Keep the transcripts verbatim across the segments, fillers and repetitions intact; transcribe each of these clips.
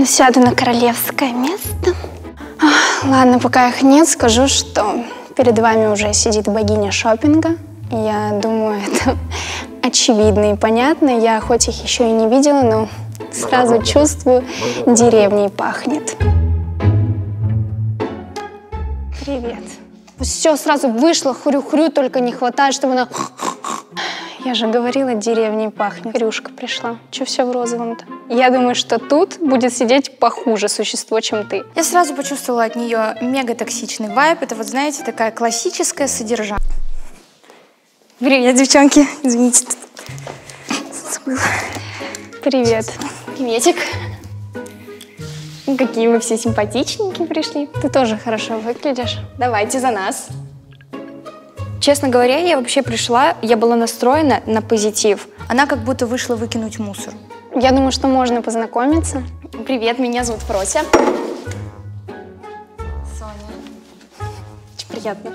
Сяду на королевское место. Ладно, пока их нет, скажу, что перед вами уже сидит богиня шопинга. Я думаю, это очевидно и понятно. Я хоть их еще и не видела, но сразу чувствую, деревней пахнет. Привет. Все, сразу вышло, хрю-хрю, только не хватает, чтобы она... Я же говорила, деревней пахнет. Хрюшка пришла. Че все в розовом-то? Я думаю, что тут будет сидеть похуже существо, чем ты. Я сразу почувствовала от нее мега токсичный вайб. Это вот, знаете, такая классическая содержание. Привет, девчонки. Извините. Забыла. Привет. Приветик. Какие вы все симпатичненькие пришли. Ты тоже хорошо выглядишь. Давайте за нас. Честно говоря, я вообще пришла, я была настроена на позитив. Она как будто вышла выкинуть мусор. Я думаю, что можно познакомиться. Привет, меня зовут Фрося. Соня. Очень приятно.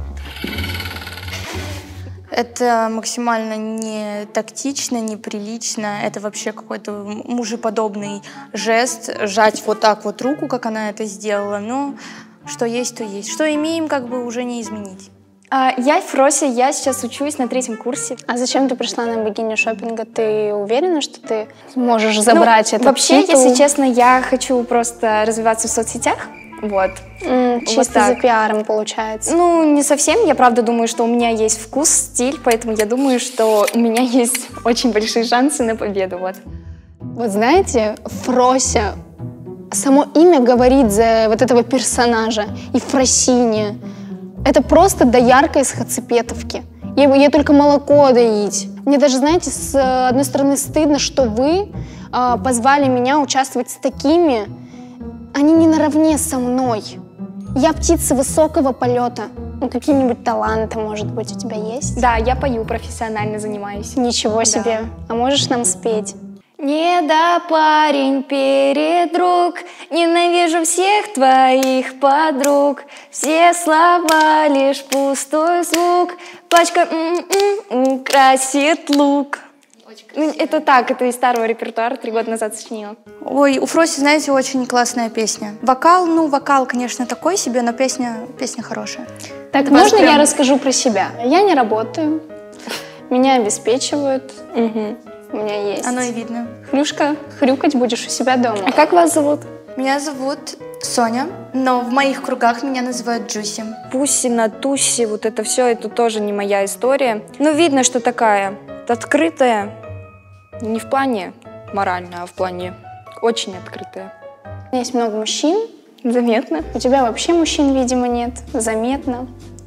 Это максимально не тактично, неприлично. Это вообще какой-то мужеподобный жест. Сжать вот так вот руку, как она это сделала. Но что есть, то есть. Что имеем, как бы уже не изменить. А, я Фрося, я сейчас учусь на третьем курсе. А зачем ты пришла на богиню шопинга? Ты уверена, что ты можешь забрать ну, этот вообще, титул? если честно, я хочу просто развиваться в соцсетях. Вот. Mm, чисто вот за пиаром получается. Ну, не совсем. Я правда думаю, что у меня есть вкус, стиль, поэтому я думаю, что у меня есть очень большие шансы на победу. Вот. Вот знаете, Фрося, само имя говорит за вот этого персонажа. И Фросиния. Это просто доярка из Хацепетовки. Ей, ей только молоко доить. Мне даже, знаете, с одной стороны стыдно, что вы э, позвали меня участвовать с такими. Они не наравне со мной. Я птица высокого полета. Ну, какие-нибудь таланты, может быть, у тебя есть? Да, я пою, профессионально занимаюсь. Ничего да. себе. А можешь нам спеть? Не да парень передруг, ненавижу всех твоих подруг. Все слова лишь пустой звук, пачка м-м-м красит лук. Ну, это так, это из старого репертуара, три года назад сочинила. Ой, у Фроси, знаете, очень классная песня. Вокал, ну, вокал, конечно, такой себе, но песня, песня хорошая. Так, это можно прям... я расскажу про себя? Я не работаю, меня обеспечивают. Угу. У меня есть. Оно и видно. Хрюшка, хрюкать будешь у себя дома. А как вас зовут? Меня зовут Соня, но в моих кругах меня называют Джуси. Пусина, Туси, вот это все, это тоже не моя история. Но видно, что такая открытая, не в плане морально, а в плане очень открытая. У меня есть много мужчин. Заметно. У тебя вообще мужчин, видимо, нет. Заметно.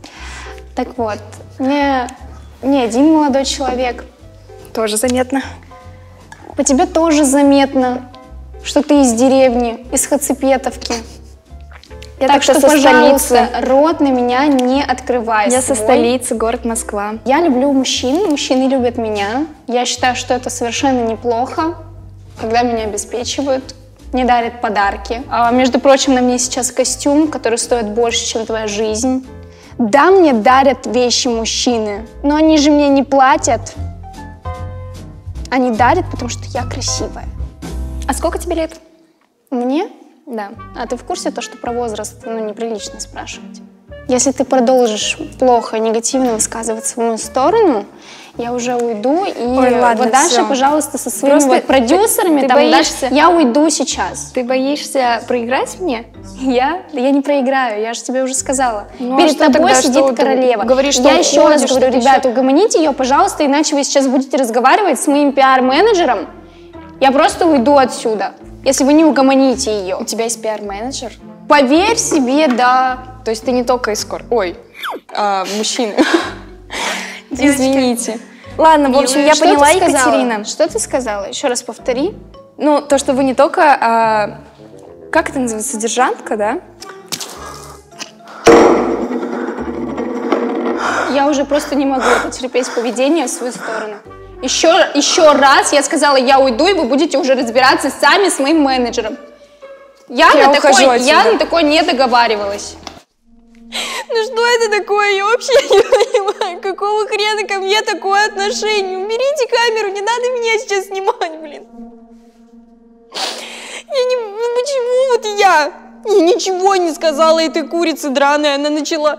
Так вот, мне не один молодой человек. Тоже заметно. По тебе тоже заметно, что ты из деревни, из Хацепетовки. Я так что, со пожалуйста, столицы. рот на меня не открывай. Я со столицы, город Москва. Я люблю мужчин, мужчины любят меня. Я считаю, что это совершенно неплохо, когда меня обеспечивают, мне дарят подарки. А, между прочим, на мне сейчас костюм, который стоит больше, чем твоя жизнь. Да, мне дарят вещи мужчины, но они же мне не платят. Они дарят, потому что я красивая. А сколько тебе лет? Мне? Да. А ты в курсе то, что про возраст, ну, неприлично спрашивать? Если ты продолжишь плохо, негативно высказываться в мою сторону, я уже уйду, и Ой, ладно, вот дальше, все. пожалуйста, со своими Просто вот продюсерами, ты, ты там, боишься... дальше, я уйду сейчас. Ты боишься проиграть мне? Я? Я не проиграю, я же тебе уже сказала. Ну, Перед а тобой тогда, сидит что королева. Говоришь, что я еще раз говорю, что ребята, еще... угомоните ее, пожалуйста, иначе вы сейчас будете разговаривать с моим пиар-менеджером. Я просто уйду отсюда, если вы не угомоните ее. У тебя есть пиар-менеджер? Поверь себе, да. То есть ты не только эскорт. Ой, а, мужчины. Извините. Ладно, в общем, я поняла, Екатерина. Что ты сказала? Еще раз повтори. Ну, то, что вы не только... А, как это называется? Содержанка, да? Я уже просто не могу потерпеть поведение в свою сторону. Еще, еще раз я сказала, я уйду, и вы будете уже разбираться сами с моим менеджером. Я, я, на, такой, я на такой не договаривалась. Ну что это такое? Я вообще не понимаю, какого хрена ко мне такое отношение? Уберите камеру, не надо меня сейчас снимать, блин. Я не... почему вот я? Я ничего не сказала этой курице драной, она начала...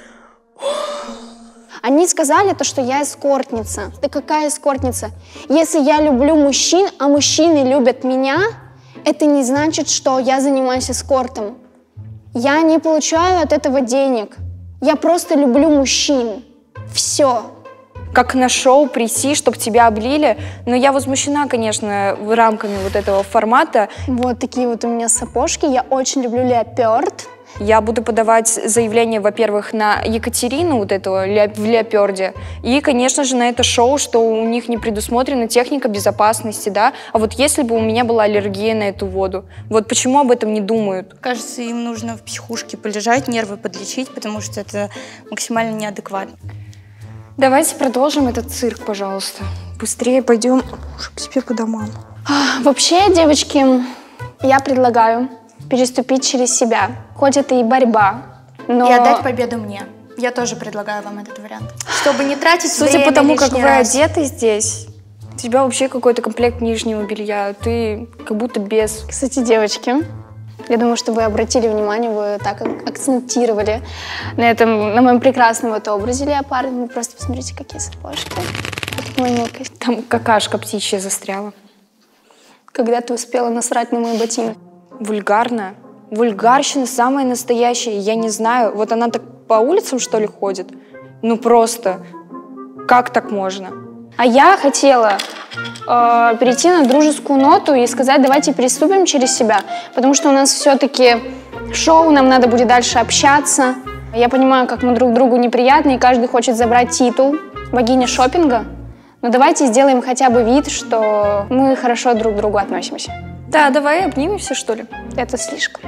Они сказали то, что я эскортница. Да какая эскортница? Если я люблю мужчин, а мужчины любят меня, это не значит, что я занимаюсь эскортом. Я не получаю от этого денег. Я просто люблю мужчин. Все. Как на шоу прийти, чтобы тебя облили. Но я возмущена, конечно, рамками вот этого формата. Вот такие вот у меня сапожки. Я очень люблю леопард. Я буду подавать заявление, во-первых, на Екатерину, вот этого в леопарде, и, конечно же, на это шоу, что у них не предусмотрена техника безопасности, да. А вот если бы у меня была аллергия на эту воду, вот почему об этом не думают? Кажется, им нужно в психушке полежать, нервы подлечить, потому что это максимально неадекватно. Давайте продолжим этот цирк, пожалуйста. Быстрее пойдем уже к себе по домам. Вообще, девочки, я предлагаю переступить через себя. Хоть это и борьба, но... И отдать победу мне. Я тоже предлагаю вам этот вариант. Чтобы не тратить Судя время по тому, как вы раз. одеты здесь, у тебя вообще какой-то комплект нижнего белья. Ты как будто без... Кстати, девочки, я думаю, что вы обратили внимание, вы так акцентировали на этом, на моем прекрасном вот образе леопарда. Вы просто посмотрите, какие сапожки. Вот мой мелкий. Там какашка птичья застряла. Когда ты успела насрать на мои ботинки? Вульгарно. Вульгарщина самая настоящая. Я не знаю, вот она так по улицам, что ли, ходит? Ну просто, как так можно? А я хотела э, перейти на дружескую ноту и сказать, давайте переступим через себя, потому что у нас все-таки шоу, нам надо будет дальше общаться. Я понимаю, как мы друг другу неприятны, и каждый хочет забрать титул богини шопинга, но давайте сделаем хотя бы вид, что мы хорошо друг к другу относимся. Да, давай обнимемся, что ли? Это слишком.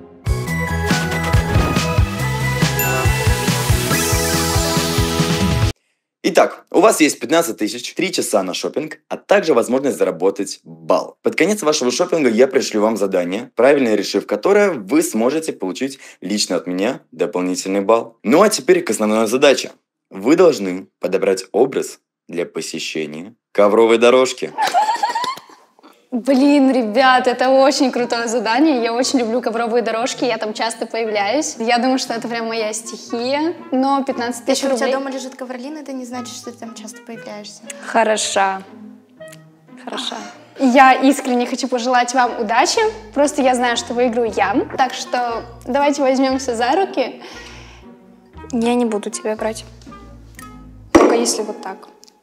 Итак, у вас есть пятнадцать тысяч, три часа на шопинг, а также возможность заработать балл. Под конец вашего шопинга я пришлю вам задание, правильно решив которое, вы сможете получить лично от меня дополнительный балл. Ну а теперь к основной задаче. Вы должны подобрать образ для посещения ковровой дорожки. Блин, ребят, это очень крутое задание. Я очень люблю ковровые дорожки, я там часто появляюсь. Я думаю, что это прям моя стихия. Но пятнадцать тысяч Если рублей... у тебя дома лежит ковролин, это не значит, что ты там часто появляешься. Хороша. Хороша. Я искренне хочу пожелать вам удачи. Просто я знаю, что выиграю я. Так что давайте возьмемся за руки. Я не буду тебя брать. Только если вот так.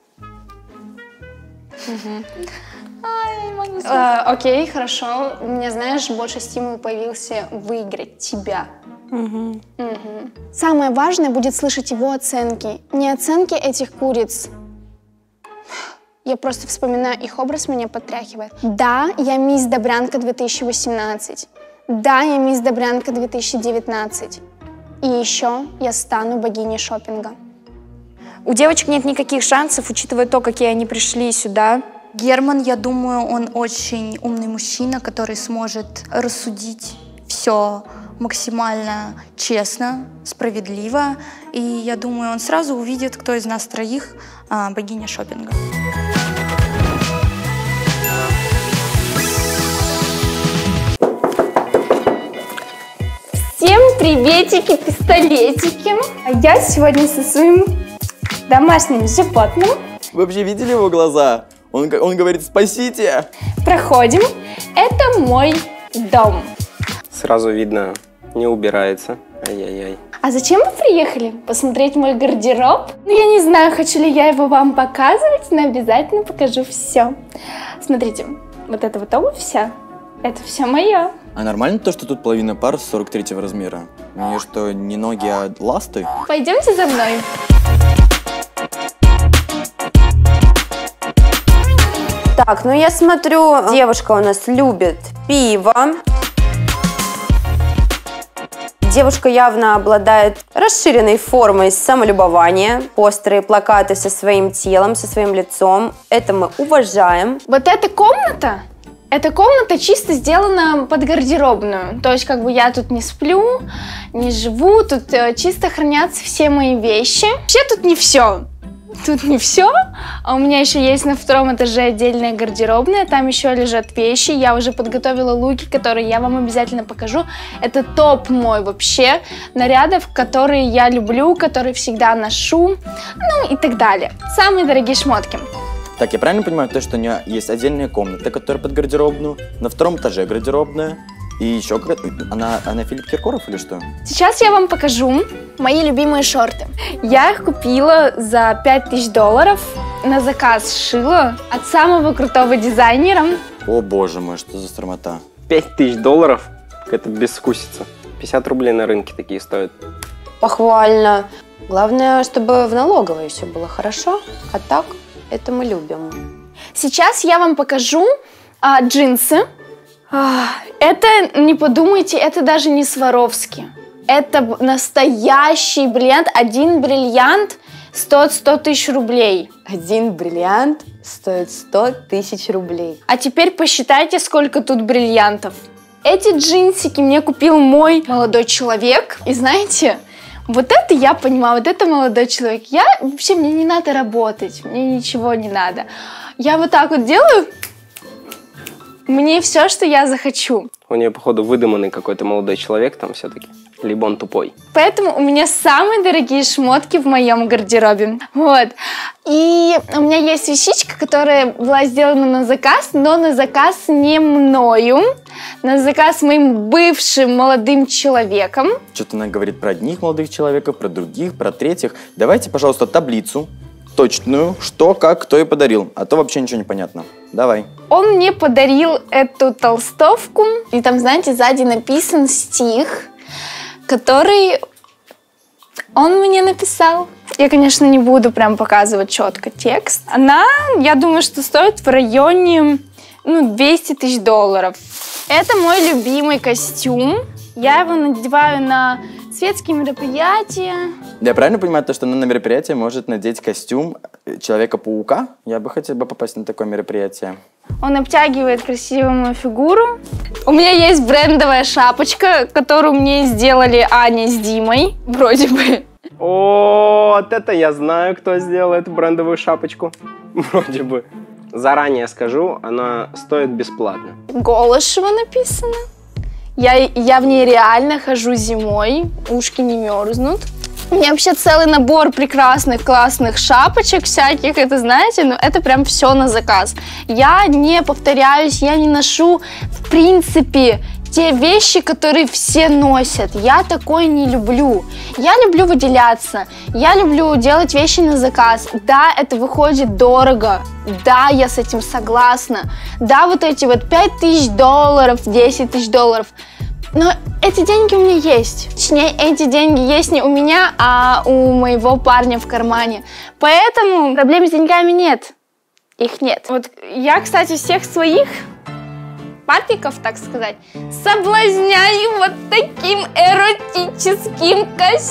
Угу. Э, окей, хорошо. У меня, знаешь, больше стимул появился выиграть тебя. Угу. Угу. Самое важное будет слышать его оценки. Не оценки этих куриц. Я просто вспоминаю их образ, меня потряхивает. Да, я мисс Добрянка две тысячи восемнадцать. Да, я мисс Добрянка две тысячи девятнадцать. И еще я стану богиней шопинга. У девочек нет никаких шансов, учитывая то, какие они пришли сюда. Герман, я думаю, он очень умный мужчина, который сможет рассудить все максимально честно, справедливо. И я думаю, он сразу увидит, кто из нас троих а, богиня шопинга. Всем приветики, пистолетики. Я сегодня со своим домашним животным. Вы вообще видели его глаза? Он, он говорит «спасите». Проходим. Это мой дом. Сразу видно, не убирается. Ай-яй-яй. А зачем вы приехали? Посмотреть мой гардероб? Ну, я не знаю, хочу ли я его вам показывать, но обязательно покажу все. Смотрите, вот эта вот обувь вся, это все мое. А нормально то, что тут половина пар сорок третьего размера? У нее что, не ноги, а ласты? Пойдемте за мной. Так, ну я смотрю, девушка у нас любит пиво. Девушка явно обладает расширенной формой самолюбования. Острые плакаты со своим телом, со своим лицом. Это мы уважаем. Вот эта комната, эта комната чисто сделана под гардеробную. То есть как бы я тут не сплю, не живу, тут э, чисто хранятся все мои вещи. Вообще тут не все. тут не все. А у меня еще есть на втором этаже отдельная гардеробная. Там еще лежат вещи. Я уже подготовила луки, которые я вам обязательно покажу. Это топ мой вообще нарядов, которые я люблю, которые всегда ношу. Ну и так далее. Самые дорогие шмотки. Так, я правильно понимаю, то, что у нее есть отдельная комната, которая под гардеробную, на втором этаже гардеробная, и еще какая-то... Она, она Филипп Киркоров или что? Сейчас я вам покажу мои любимые шорты. Я их купила за пять тысяч долларов. На заказ сшила от самого крутого дизайнера. О боже мой, что за стромота. пять тысяч долларов? Это безвкусица. пятьдесят рублей на рынке такие стоят. Похвально. Главное, чтобы в налоговой все было хорошо, а так это мы любим. Сейчас я вам покажу а, джинсы. А, это, не подумайте, это даже не Сваровски. Это настоящий бриллиант. Один бриллиант стоит сто тысяч рублей. Один бриллиант стоит сто тысяч рублей. А теперь посчитайте, сколько тут бриллиантов. Эти джинсики мне купил мой молодой человек. И знаете, вот это я понимаю, вот это молодой человек. Я вообще, мне не надо работать, мне ничего не надо. Я вот так вот делаю, мне все, что я захочу. У нее, походу, выдуманный какой-то молодой человек там все-таки. Либо он тупой. Поэтому у меня самые дорогие шмотки в моем гардеробе. Вот. И у меня есть вещичка, которая была сделана на заказ, но на заказ не мною. На заказ моим бывшим молодым человеком. Что-то она говорит про одних молодых человеков, про других, про третьих. Давайте, пожалуйста, таблицу точную, что, как, кто и подарил. А то вообще ничего не понятно. Давай. Он мне подарил эту толстовку. И там, знаете, сзади написан стих, который он мне написал. Я, конечно, не буду прям показывать четко текст. Она, я думаю, что стоит в районе ну, двести тысяч долларов. Это мой любимый костюм. Я его надеваю на светские мероприятия. Я правильно понимаю, то, что она на мероприятие может надеть костюм Человека-паука? Я бы хотел бы попасть на такое мероприятие. Он обтягивает красивую мою фигуру. У меня есть брендовая шапочка, которую мне сделали Аня с Димой, вроде бы. О, вот это я знаю, кто сделал эту брендовую шапочку. Вроде бы. Заранее скажу, она стоит бесплатно. Голышева написано. Я, я в ней реально хожу зимой, ушки не мерзнут. У меня вообще целый набор прекрасных, классных шапочек всяких, это знаете, но это прям все на заказ. Я не повторяюсь, я не ношу, в принципе, те вещи, которые все носят. Я такое не люблю. Я люблю выделяться, я люблю делать вещи на заказ. Да, это выходит дорого, да, я с этим согласна. Да, вот эти вот пять тысяч долларов, десять тысяч долларов. Но эти деньги у меня есть. Точнее, эти деньги есть не у меня, а у моего парня в кармане. Поэтому проблем с деньгами нет. Их нет. Вот я, кстати, всех своих папиков, так сказать, соблазняю вот таким эротическим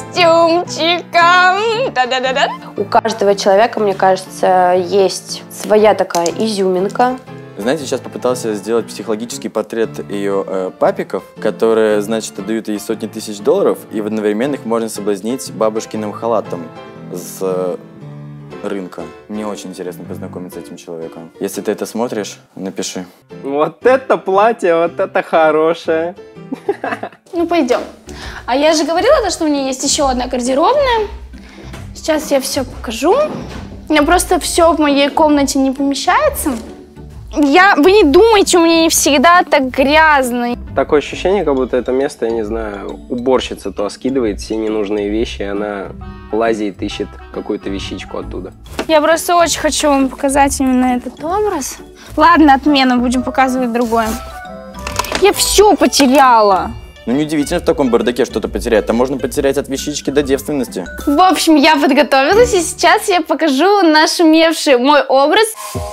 костюмчиком. Да-да-да-да. У каждого человека, мне кажется, есть своя такая изюминка. Знаете, сейчас попытался сделать психологический портрет ее э, папиков, которые, значит, отдают ей сотни тысяч долларов, и одновременно их можно соблазнить бабушкиным халатом с э, рынка. Мне очень интересно познакомиться с этим человеком. Если ты это смотришь, напиши. Вот это платье, вот это хорошее. Ну, пойдем. А я же говорила, что у меня есть еще одна гардеробная. Сейчас я все покажу. У меня просто все в моей комнате не помещается. Я, вы не думайте, у меня не всегда так грязно. Такое ощущение, как будто это место, я не знаю, уборщица то скидывает все ненужные вещи, и она лазит, ищет какую-то вещичку оттуда. Я просто очень хочу вам показать именно этот образ. Ладно, отмена, будем показывать другое. Я все потеряла. Ну, неудивительно в таком бардаке что-то потерять. Там можно потерять от вещички до девственности. В общем, я подготовилась, и сейчас я покажу наш умевший мой образ.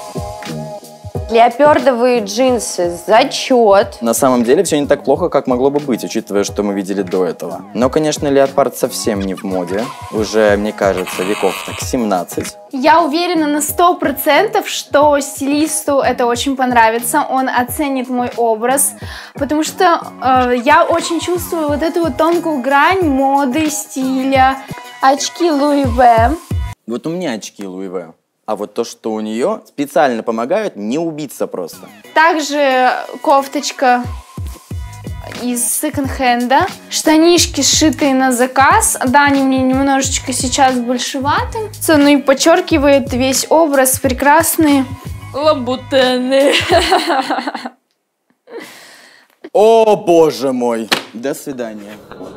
Леопардовые джинсы, зачет. На самом деле все не так плохо, как могло бы быть, учитывая, что мы видели до этого. Но, конечно, леопард совсем не в моде. Уже, мне кажется, веков так семнадцать. Я уверена на сто процентов, что стилисту это очень понравится. Он оценит мой образ, потому что э, я очень чувствую вот эту вот тонкую грань моды, стиля. Очки Луи В. Вот у меня очки Луи Вэ. А вот то, что у нее, специально помогают не убиться просто. Также кофточка из секонд-хенда. Штанишки, сшитые на заказ. Да, они мне немножечко сейчас большеваты. Ну и подчеркивает весь образ. Прекрасные лабутены. О, боже мой! До свидания.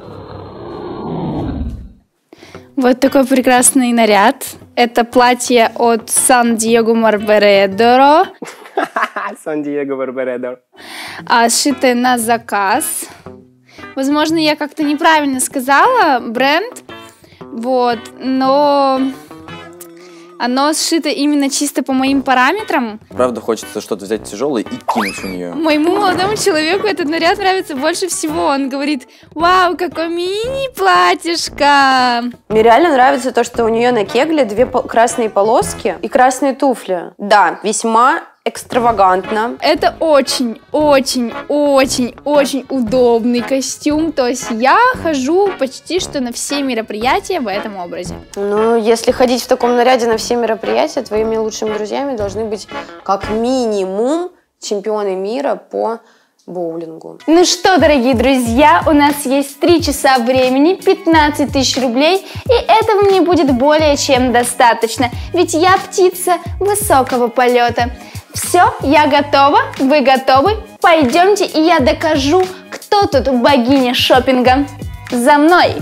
Вот такой прекрасный наряд. Это платье от Сан-Диего Барбаредо. Сан-Диего Барбаредо. А, сшитое на заказ. Возможно, я как-то неправильно сказала бренд, вот, но оно сшито именно чисто по моим параметрам. Правда, хочется что-то взять тяжелое и кинуть в нее. Моему молодому человеку этот наряд нравится больше всего. Он говорит: вау, какое мини-платьишко. Мне реально нравится то, что у нее на кегле две пол- красные полоски и красные туфли. Да, весьма экстравагантно. Это очень, очень, очень, очень удобный костюм. То есть я хожу почти что на все мероприятия в этом образе. Ну, если ходить в таком наряде на все мероприятия, твоими лучшими друзьями должны быть как минимум чемпионы мира по боулингу. Ну что, дорогие друзья, у нас есть три часа времени, пятнадцать тысяч рублей, и этого мне будет более чем достаточно, ведь я птица высокого полета. Все, я готова, вы готовы? Пойдемте, и я докажу, кто тут богиня шопинга. За мной!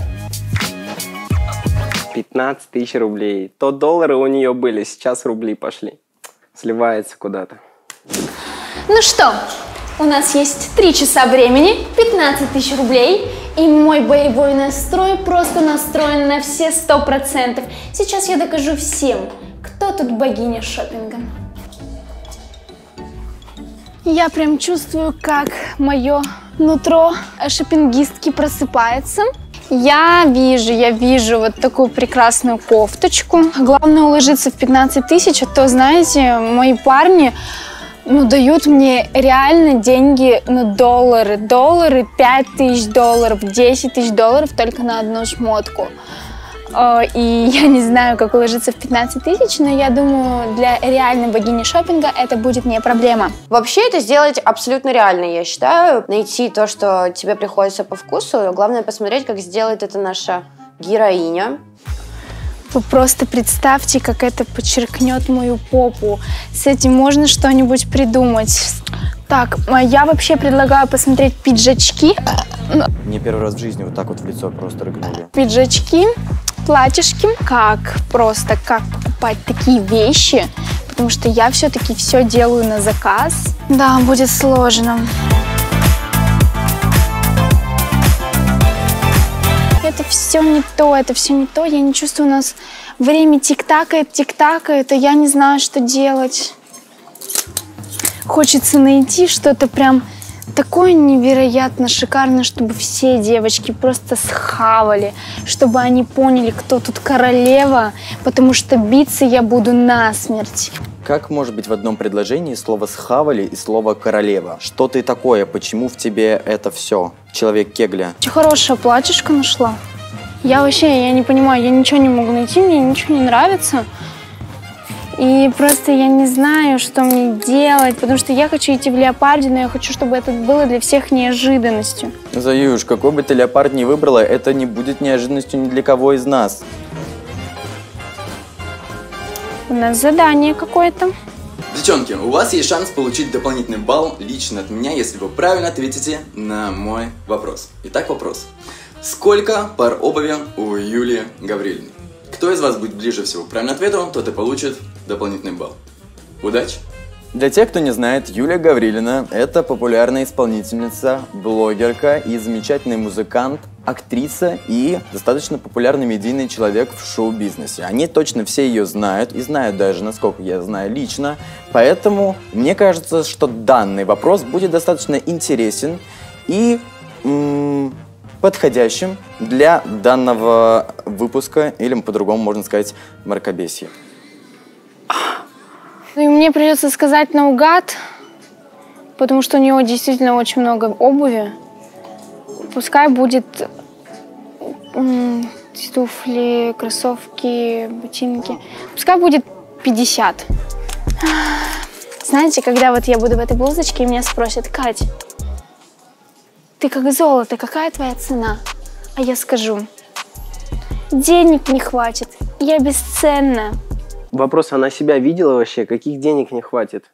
пятнадцать тысяч рублей. То доллары у нее были, сейчас рубли пошли. Сливается куда-то. Ну что, у нас есть три часа времени, пятнадцать тысяч рублей, и мой боевой настрой просто настроен на все сто процентов. Сейчас я докажу всем, кто тут богиня шопинга. Я прям чувствую, как мое нутро шопингистки просыпается. Я вижу, я вижу вот такую прекрасную кофточку. Главное уложиться в пятнадцать тысяч, а то, знаете, мои парни, ну, дают мне реально деньги на доллары. Доллары, пять тысяч долларов, десять тысяч долларов только на одну шмотку. И я не знаю, как уложиться в пятнадцать тысяч, но я думаю, для реальной богини шопинга это будет не проблема. Вообще это сделать абсолютно реально, я считаю. Найти то, что тебе приходится по вкусу. Главное посмотреть, как сделает это наша героиня. Вы просто представьте, как это подчеркнет мою попу. С этим можно что-нибудь придумать. Так, я вообще предлагаю посмотреть пиджачки. Мне первый раз в жизни вот так вот в лицо просто рыгнули. Пиджачки, платьишки. Как просто, как покупать такие вещи? Потому что я все-таки все делаю на заказ. Да, будет сложно. Это все не то, это все не то. Я не чувствую, у нас время тик-такает, тик-такает, и я не знаю, что делать. Хочется найти что-то прям такое невероятно шикарное, чтобы все девочки просто схавали, чтобы они поняли, кто тут королева, потому что биться я буду насмерть. Как может быть в одном предложении слово «схавали» и слово «королева»? Что ты такое? Почему в тебе это все? Человек Кегля. Очень хорошее платьишко нашла. Я вообще, я не понимаю, я ничего не могу найти, мне ничего не нравится. И просто я не знаю, что мне делать, потому что я хочу идти в леопарде, но я хочу, чтобы это было для всех неожиданностью. Заюш, какой бы ты леопард ни выбрала, это не будет неожиданностью ни для кого из нас. У нас задание какое-то. Девчонки, у вас есть шанс получить дополнительный балл лично от меня, если вы правильно ответите на мой вопрос. Итак, вопрос. Сколько пар обуви у Юлии Гаврилиной? Кто из вас будет ближе всего к правильному ответу, тот и получит дополнительный балл. Удачи! Для тех, кто не знает, Юлия Гаврилина – это популярная исполнительница, блогерка и замечательный музыкант, актриса и достаточно популярный медийный человек в шоу-бизнесе. Они точно все ее знают и знают даже, насколько я знаю лично. Поэтому мне кажется, что данный вопрос будет достаточно интересен и м- подходящим для данного выпуска, или по-другому можно сказать мракобесие. Ну и мне придется сказать наугад, потому что у него действительно очень много обуви. Пускай будет туфли, кроссовки, ботинки. Пускай будет пятьдесят. Знаете, когда вот я буду в этой блузочке, и меня спросят: Кать, ты как золото, какая твоя цена? А я скажу: денег не хватит, я бесценна. Вопрос, она себя видела вообще? Каких денег не хватит?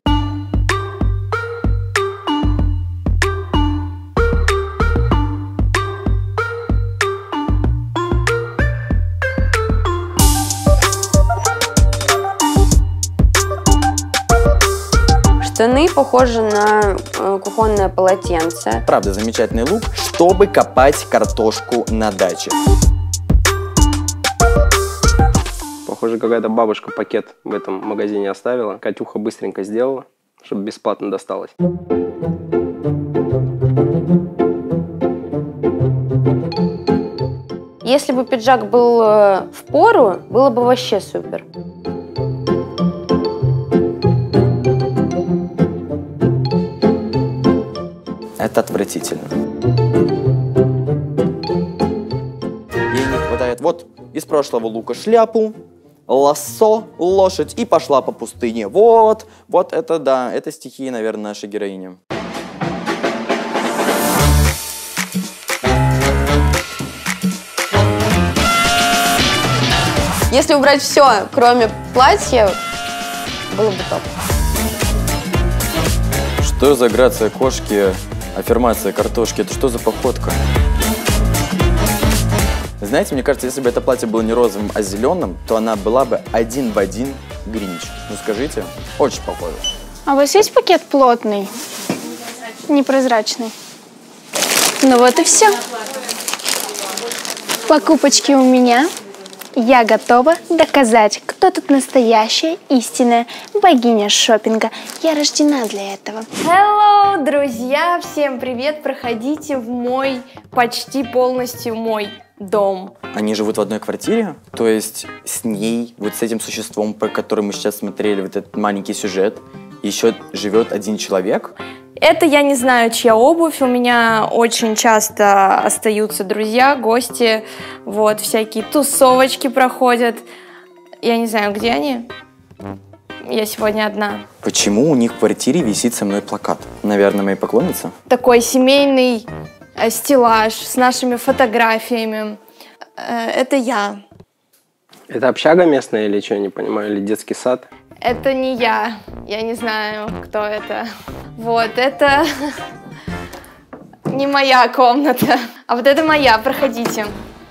Штаны похожи на э, кухонное полотенце. Правда, замечательный лук, чтобы копать картошку на даче. Похоже, какая-то бабушка пакет в этом магазине оставила. Катюха быстренько сделала, чтобы бесплатно досталось. Если бы пиджак был э, в пору, было бы вообще супер. Это отвратительно. Ей не хватает вот из прошлого лука шляпу, лассо, лошадь и пошла по пустыне. Вот, вот это да, это стихи, наверное, нашей героини. Если убрать все, кроме платья, было бы топ. Что за грация кошки, аффирмация картошки? Это что за походка? Знаете, мне кажется, если бы это платье было не розовым, а зеленым, то она была бы один в один Гринч. Ну скажите, очень похоже. А у вас есть пакет плотный? Непрозрачный. Ну вот и все. Покупочки у меня. Я готова доказать, кто тут настоящая, истинная богиня шопинга. Я рождена для этого. Hello, друзья! Всем привет! Проходите в мой, почти полностью мой дом. Они живут в одной квартире? То есть с ней, вот с этим существом, про который мы сейчас смотрели, вот этот маленький сюжет, еще живет один человек? Это я не знаю, чья обувь. У меня очень часто остаются друзья, гости, вот, всякие тусовочки проходят. Я не знаю, где они. Я сегодня одна. Почему у них в квартире висит со мной плакат? Наверное, мои поклонницы? Такой семейный э, стеллаж с нашими фотографиями. Э, это я. Это общага местная или что, я не понимаю, или детский сад? Это не я. Я не знаю, кто это. Вот, это не моя комната. А вот это моя, проходите.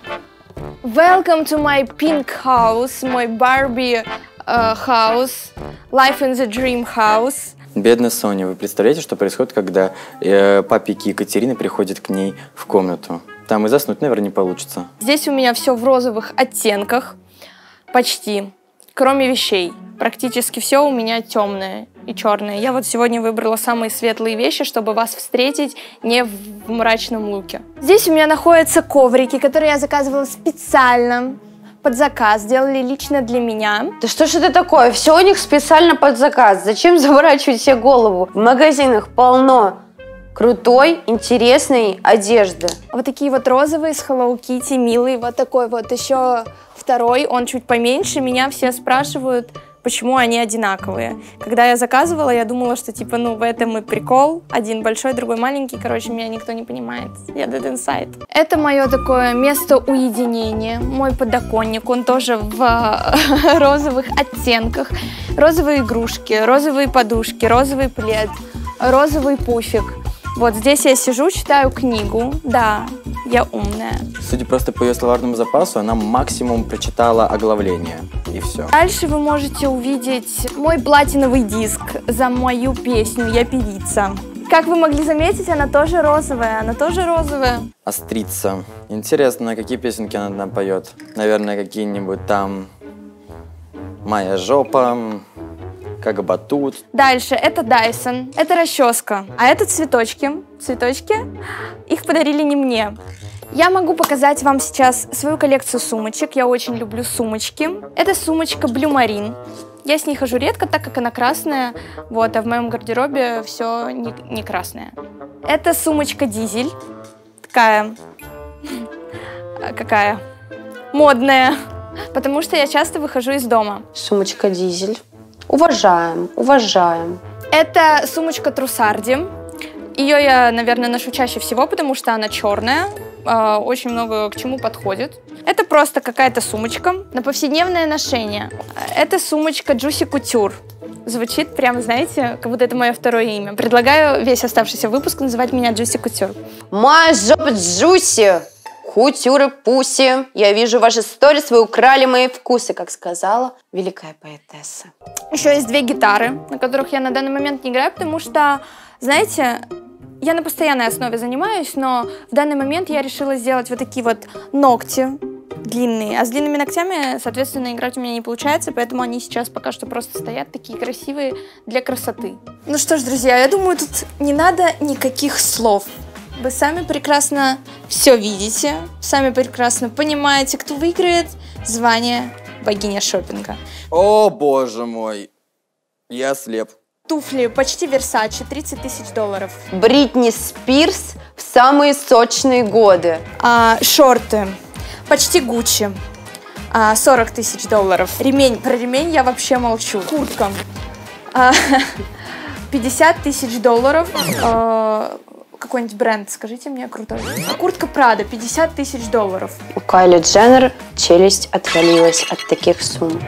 Welcome to my pink house, мой Барби uh, house, life in the dream house. Бедная Соня, вы представляете, что происходит, когда э, папики Екатерины приходят к ней в комнату? Там и заснуть, наверное, не получится. Здесь у меня все в розовых оттенках, почти, кроме вещей. Практически все у меня темное и черное. Я вот сегодня выбрала самые светлые вещи, чтобы вас встретить не в мрачном луке. Здесь у меня находятся коврики, которые я заказывала специально под заказ, сделали лично для меня. Да что ж это такое? Все у них специально под заказ. Зачем заворачивать себе голову? В магазинах полно крутой, интересной одежды. Вот такие вот розовые с Hello Kitty, милые. Вот такой вот еще второй, он чуть поменьше. Меня все спрашивают, почему они одинаковые. Когда я заказывала, я думала, что типа, ну, в этом и прикол. Один большой, другой маленький. Короче, меня никто не понимает. Я dead inside. Это мое такое место уединения. Мой подоконник, он тоже в розовых оттенках. Розовые игрушки, розовые подушки, розовый плед, розовый пуфик. Вот здесь я сижу, читаю книгу. Да, я умная. Судя просто по ее словарному запасу, она максимум прочитала оглавление. И все. Дальше вы можете увидеть мой платиновый диск за мою песню «Я певица». Как вы могли заметить, она тоже розовая, она тоже розовая. Острица. Интересно, какие песенки она нам поет? Наверное, какие-нибудь там «Моя жопа», «Как батут». Дальше, это Dyson, это расческа, а это цветочки. Цветочки, их подарили не мне. Я могу показать вам сейчас свою коллекцию сумочек. Я очень люблю сумочки. Это сумочка Blue Marine. Я с ней хожу редко, так как она красная. Вот, а в моем гардеробе все не, не красное. Это сумочка Дизель. Такая. Какая? модная, потому что я часто выхожу из дома. Сумочка Дизель. Уважаем, уважаем. Это сумочка Трусарди. Ее я, наверное, ношу чаще всего, потому что она черная, э, очень много к чему подходит. Это просто какая-то сумочка на повседневное ношение. Это сумочка Juicy Couture. Звучит прям, знаете, как будто это мое второе имя. Предлагаю весь оставшийся выпуск называть меня Juicy Couture. Моя жопа Джуси, кутюры пуси. Я вижу ваши сторис, вы украли мои вкусы, как сказала великая поэтесса. Еще есть две гитары, на которых я на данный момент не играю, потому что, знаете, я на постоянной основе занимаюсь, но в данный момент я решила сделать вот такие вот ногти длинные. А с длинными ногтями, соответственно, играть у меня не получается, поэтому они сейчас пока что просто стоят такие красивые для красоты. Ну что ж, друзья, я думаю, тут не надо никаких слов. Вы сами прекрасно все видите, сами прекрасно понимаете, кто выиграет звание богиня шопинга. О, боже мой, я слеп. Туфли почти Versace, тридцать тысяч долларов. Бритни Спирс в самые сочные годы. А, шорты почти Gucci, а, сорок тысяч долларов. Ремень, про ремень я вообще молчу. Куртка а, пятьдесят тысяч долларов. А, какой-нибудь бренд, скажите мне, крутой. А куртка Прада, пятьдесят тысяч долларов. У Кайли Дженнер челюсть отвалилась от таких сумм.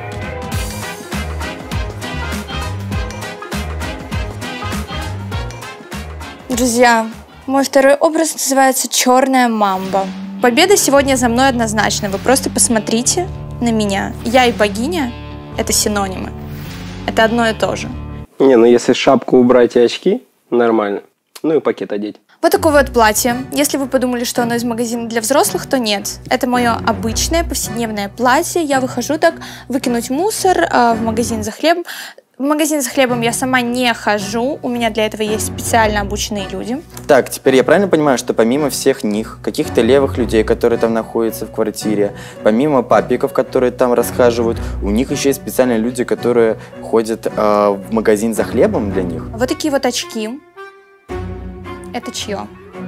Друзья, мой второй образ называется «Черная мамба». Победа сегодня за мной однозначно. Вы просто посмотрите на меня. Я и богиня – это синонимы. Это одно и то же. Не, ну если шапку убрать и очки, нормально. Ну и пакет одеть. Вот такое вот платье. Если вы подумали, что оно из магазина для взрослых, то нет. Это мое обычное повседневное платье. Я выхожу так, выкинуть мусор э, в магазин за хлебом. В магазин за хлебом я сама не хожу, у меня для этого есть специально обученные люди. Так, теперь я правильно понимаю, что помимо всех них, каких-то левых людей, которые там находятся в квартире, помимо папиков, которые там расхаживают, у них еще есть специальные люди, которые ходят э, в магазин за хлебом для них? Вот такие вот очки. Это чье?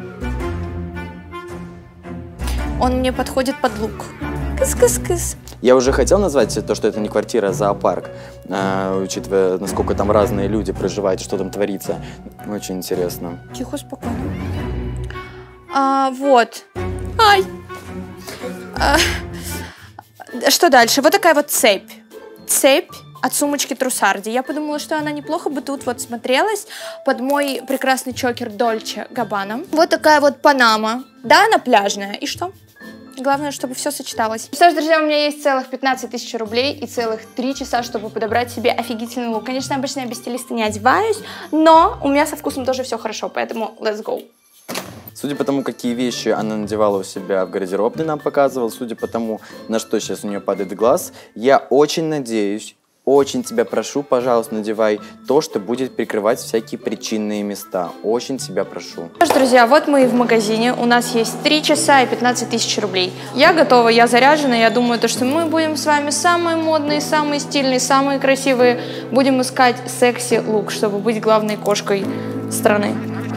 Он мне подходит под лук. Кыс-кыс-кыс. Я уже хотел назвать то, что это не квартира, а зоопарк, э, учитывая, насколько там разные люди проживают, что там творится. Очень интересно. Тихо, спокойно. А, вот. Ай. А, что дальше? Вот такая вот цепь. Цепь от сумочки Трусарди. Я подумала, что она неплохо бы тут вот смотрелась под мой прекрасный чокер Дольче Габбана. Вот такая вот панама. Да, она пляжная. И что? Главное, чтобы все сочеталось. Что ж, друзья, у меня есть целых пятнадцать тысяч рублей и целых три часа, чтобы подобрать себе офигительный лук. Конечно, обычно я без стилиста не одеваюсь, но у меня со вкусом тоже все хорошо, поэтому let's go. Судя по тому, какие вещи она надевала у себя в гардеробной, нам показывала, судя по тому, на что сейчас у нее падает глаз, я очень надеюсь, очень тебя прошу, пожалуйста, надевай то, что будет прикрывать всякие причинные места. Очень тебя прошу. Что ж, друзья, вот мы и в магазине. У нас есть три часа и пятнадцать тысяч рублей. Я готова, я заряжена. Я думаю, то, что мы будем с вами самые модные, самые стильные, самые красивые. Будем искать секси-лук, чтобы быть главной кошкой страны.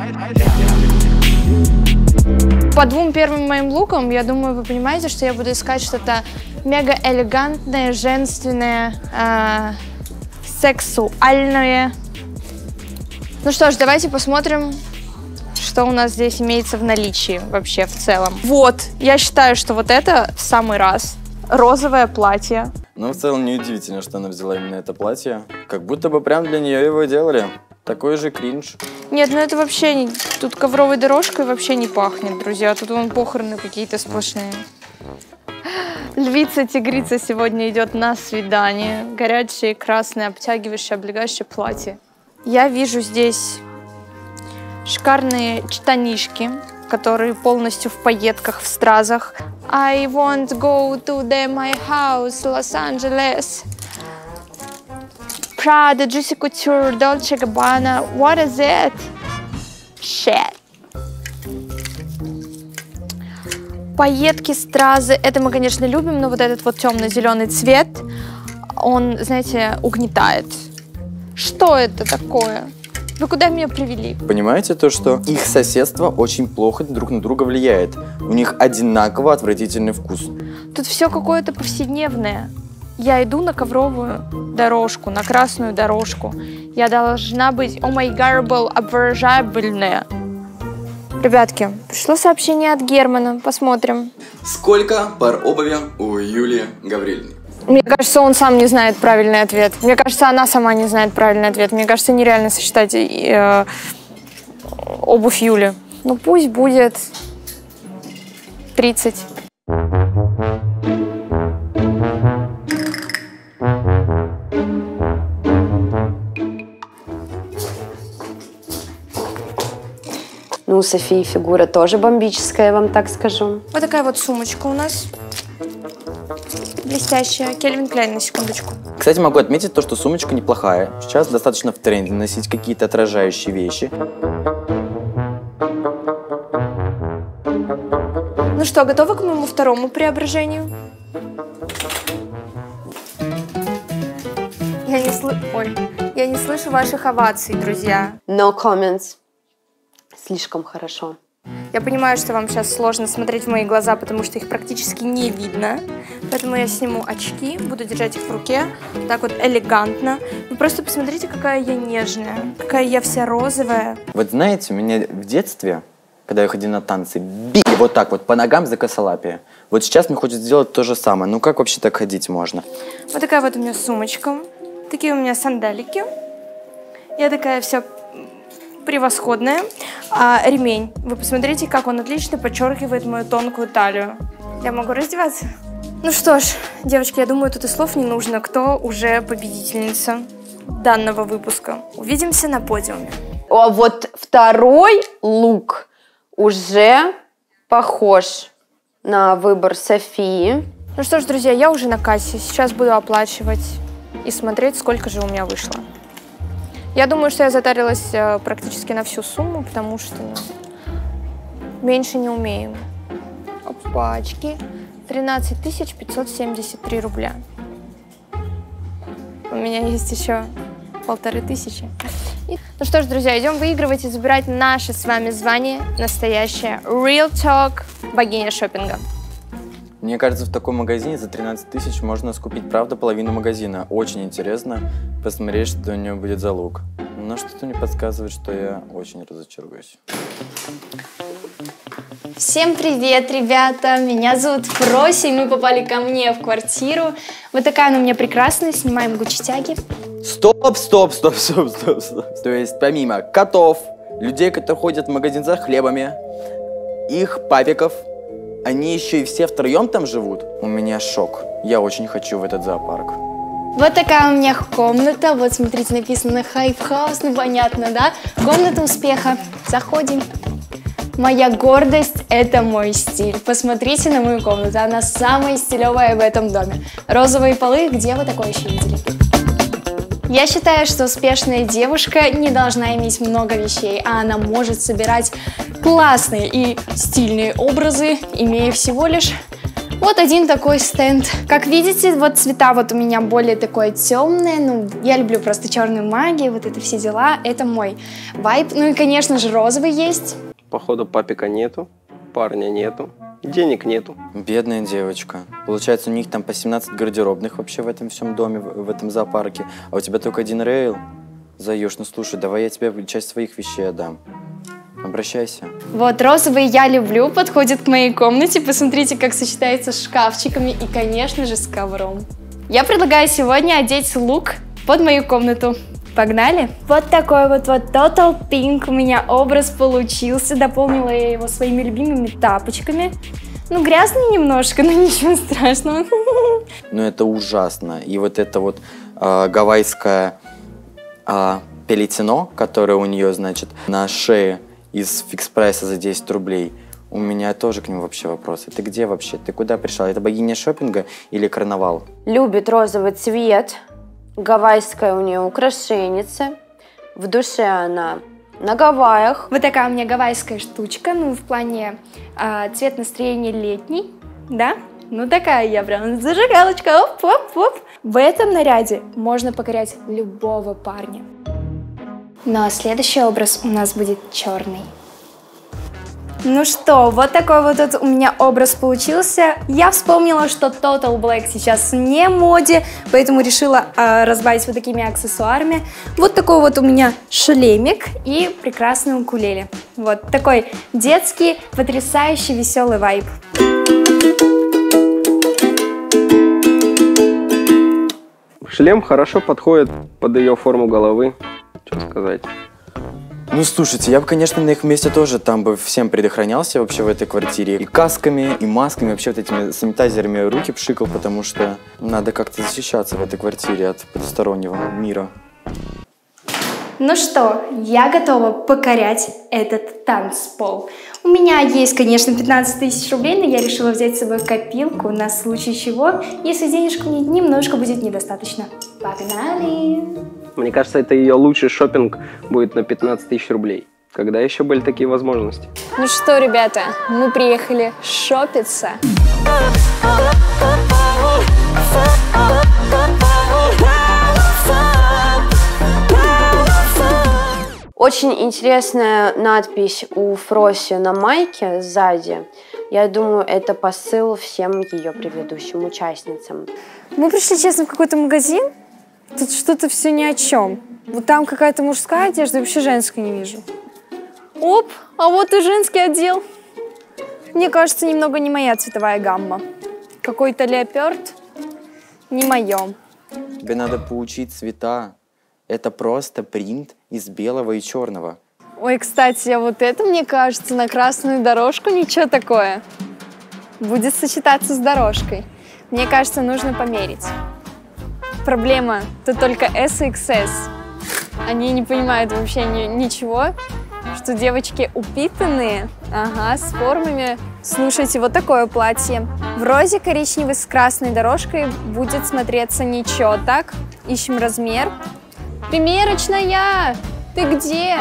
По двум первым моим лукам, я думаю, вы понимаете, что я буду искать что-то мега элегантное, женственное, э, сексуальное. Ну что ж, давайте посмотрим, что у нас здесь имеется в наличии вообще в целом. Вот, я считаю, что вот это в самый раз. Розовое платье. Ну, в целом, неудивительно, что она взяла именно это платье. Как будто бы прям для нее его делали. Такой же кринж. Нет, ну это вообще не... Тут ковровой дорожкой вообще не пахнет, друзья. Тут вон похороны какие-то сплошные. Львица-тигрица сегодня идет на свидание. Горячее, красное, обтягивающее, облегающее платье. Я вижу здесь шикарные штанишки, которые полностью в пайетках, в стразах. I want to go to the, my house, Los-Angeles. Prada, Juicy Couture, Dolce Gabbana. What is it? Shit. Пайетки, стразы. Это мы, конечно, любим, но вот этот вот темно-зеленый цвет, он, знаете, угнетает. Что это такое? Вы куда меня привели? Понимаете то, что их соседство очень плохо друг на друга влияет? У них одинаково отвратительный вкус. Тут все какое-то повседневное. Я иду на ковровую дорожку, на красную дорожку. Я должна быть омайгарбл, обворожабельная. Ребятки, пришло сообщение от Германа. Посмотрим. Сколько пар обуви у Юлии Гавриловны? Мне кажется, он сам не знает правильный ответ. Мне кажется, она сама не знает правильный ответ. Мне кажется, нереально сосчитать э, обувь Юли. Ну пусть будет тридцать. Ну, у Софии фигура тоже бомбическая, я вам так скажу. Вот такая вот сумочка у нас. Блестящая. Кельвин Кляйн, на секундочку. Кстати, могу отметить то, что сумочка неплохая. Сейчас достаточно в тренде носить какие-то отражающие вещи. Ну что, готовы к моему второму преображению? Я не, сл... Ой. Я не слышу ваших оваций, друзья. No comments. Слишком хорошо. Я понимаю, что вам сейчас сложно смотреть в мои глаза, потому что их практически не видно. Поэтому я сниму очки, буду держать их в руке, так вот элегантно. Вы просто посмотрите, какая я нежная, какая я вся розовая. Вот знаете, меня в детстве, когда я ходил на танцы, били вот так вот по ногам за косолапие. Вот сейчас мне хочется сделать то же самое. Ну как вообще так ходить можно? Вот такая вот у меня сумочка, такие у меня сандалики. Я такая вся превосходная. А ремень, вы посмотрите, как он отлично подчеркивает мою тонкую талию. Я могу раздеваться? Ну что ж, девочки, я думаю, тут и слов не нужно, кто уже победительница данного выпуска. Увидимся на подиуме. А вот второй лук уже похож на выбор Софии. Ну что ж, друзья, я уже на кассе. Сейчас буду оплачивать и смотреть, сколько же у меня вышло. Я думаю, что я затарилась э, практически на всю сумму, потому что ну, меньше не умеем. Опачки. тринадцать тысяч пятьсот семьдесят три рубля. У меня есть еще полторы тысячи. И... Ну что ж, друзья, идем выигрывать и забирать наше с вами звание настоящее Real Talk богиня шопинга. Мне кажется, в таком магазине за тринадцать тысяч можно скупить, правда, половину магазина. Очень интересно посмотреть, что у нее будет за лук. Но что-то мне подсказывает, что я очень разочаруюсь. Всем привет, ребята! Меня зовут Фрося, и мы попали ко мне в квартиру. Вот такая она у меня прекрасная, снимаем гучи-тяги. Стоп, стоп, стоп, стоп, стоп, стоп. То есть помимо котов, людей, которые ходят в магазин за хлебами, их папиков, они еще и все втроем там живут? У меня шок. Я очень хочу в этот зоопарк. Вот такая у меня комната. Вот, смотрите, написано Hive House. Ну, понятно, да? Комната успеха. Заходим. Моя гордость – это мой стиль. Посмотрите на мою комнату. Она самая стилевая в этом доме. Розовые полы. Где вы такое еще видели? Я считаю, что успешная девушка не должна иметь много вещей, а она может собирать классные и стильные образы, имея всего лишь вот один такой стенд. Как видите, вот цвета вот у меня более такое темное, ну, я люблю просто черную магию, вот это все дела, это мой вайб. Ну и, конечно же, розовый есть. Походу, папика нету, парня нету, денег нету. Бедная девочка. Получается, у них там по семнадцать гардеробных вообще в этом всем доме, в, в этом зоопарке. А у тебя только один рейл. Заюш, ну слушай, давай я тебе часть своих вещей отдам. Обращайся. Вот розовый я люблю, подходит к моей комнате. Посмотрите, как сочетается с шкафчиками и, конечно же, с ковром. Я предлагаю сегодня одеть лук под мою комнату. Погнали? Вот такой вот, вот Total Pink у меня образ получился. Дополнила я его своими любимыми тапочками. Ну, грязный немножко, но ничего страшного. Ну, это ужасно. И вот это вот э, гавайское э, пелетино, которое у нее, значит, на шее из фикс-прайса за десять рублей. У меня тоже к нему вообще вопросы. Ты где вообще? Ты куда пришла? Это богиня шопинга или карнавал? Любит розовый цвет. Гавайская у нее украшенница. В душе она на Гавайях. Вот такая у меня гавайская штучка. Ну, в плане э, цвет настроения летний. Да? Ну, такая я прям зажигалочка. Оп-оп-оп. В этом наряде можно покорять любого парня. Но следующий образ у нас будет черный. Ну что, вот такой вот тут у меня образ получился. Я вспомнила, что Total Black сейчас не в моде, поэтому решила э, разбавить вот такими аксессуарами. Вот такой вот у меня шлемик и прекрасный укулеле. Вот такой детский, потрясающий, веселый вайб. Шлем хорошо подходит под ее форму головы. Что сказать? Ну, слушайте, я бы, конечно, на их месте тоже там бы всем предохранялся вообще в этой квартире. И касками, и масками, вообще вот этими санитайзерами руки пшикал, потому что надо как-то защищаться в этой квартире от потустороннего мира. Ну что, я готова покорять этот танцпол. У меня есть, конечно, пятнадцать тысяч рублей, но я решила взять с собой копилку на случай чего, если денежку немножко будет недостаточно. Погнали! Мне кажется, это ее лучший шопинг будет на пятнадцать тысяч рублей. Когда еще были такие возможности? Ну что, ребята, мы приехали шопиться. Очень интересная надпись у Фроси на майке сзади. Я думаю, это посыл всем ее предыдущим участницам. Мы пришли, честно, в какой-то магазин. Тут что-то все ни о чем. Вот там какая-то мужская одежда, вообще женской не вижу. Оп, а вот и женский отдел. Мне кажется, немного не моя цветовая гамма. Какой-то леопард не мое. Тебе надо поучить цвета. Это просто принт из белого и черного. Ой, кстати, а вот это, мне кажется, на красную дорожку ничего такое. Будет сочетаться с дорожкой. Мне кажется, нужно померить. Проблема тут только эс и икс эс. Они не понимают вообще ни, ничего, что девочки упитанные, ага, с формами. Слушайте, вот такое платье. В розе коричневый с красной дорожкой будет смотреться ничего так. Ищем размер. Примерочная! Ты где?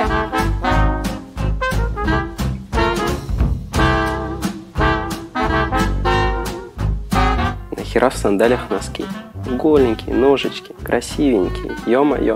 Нахера в сандалиях носки? Голенькие, ножички, красивенькие, ё-моё.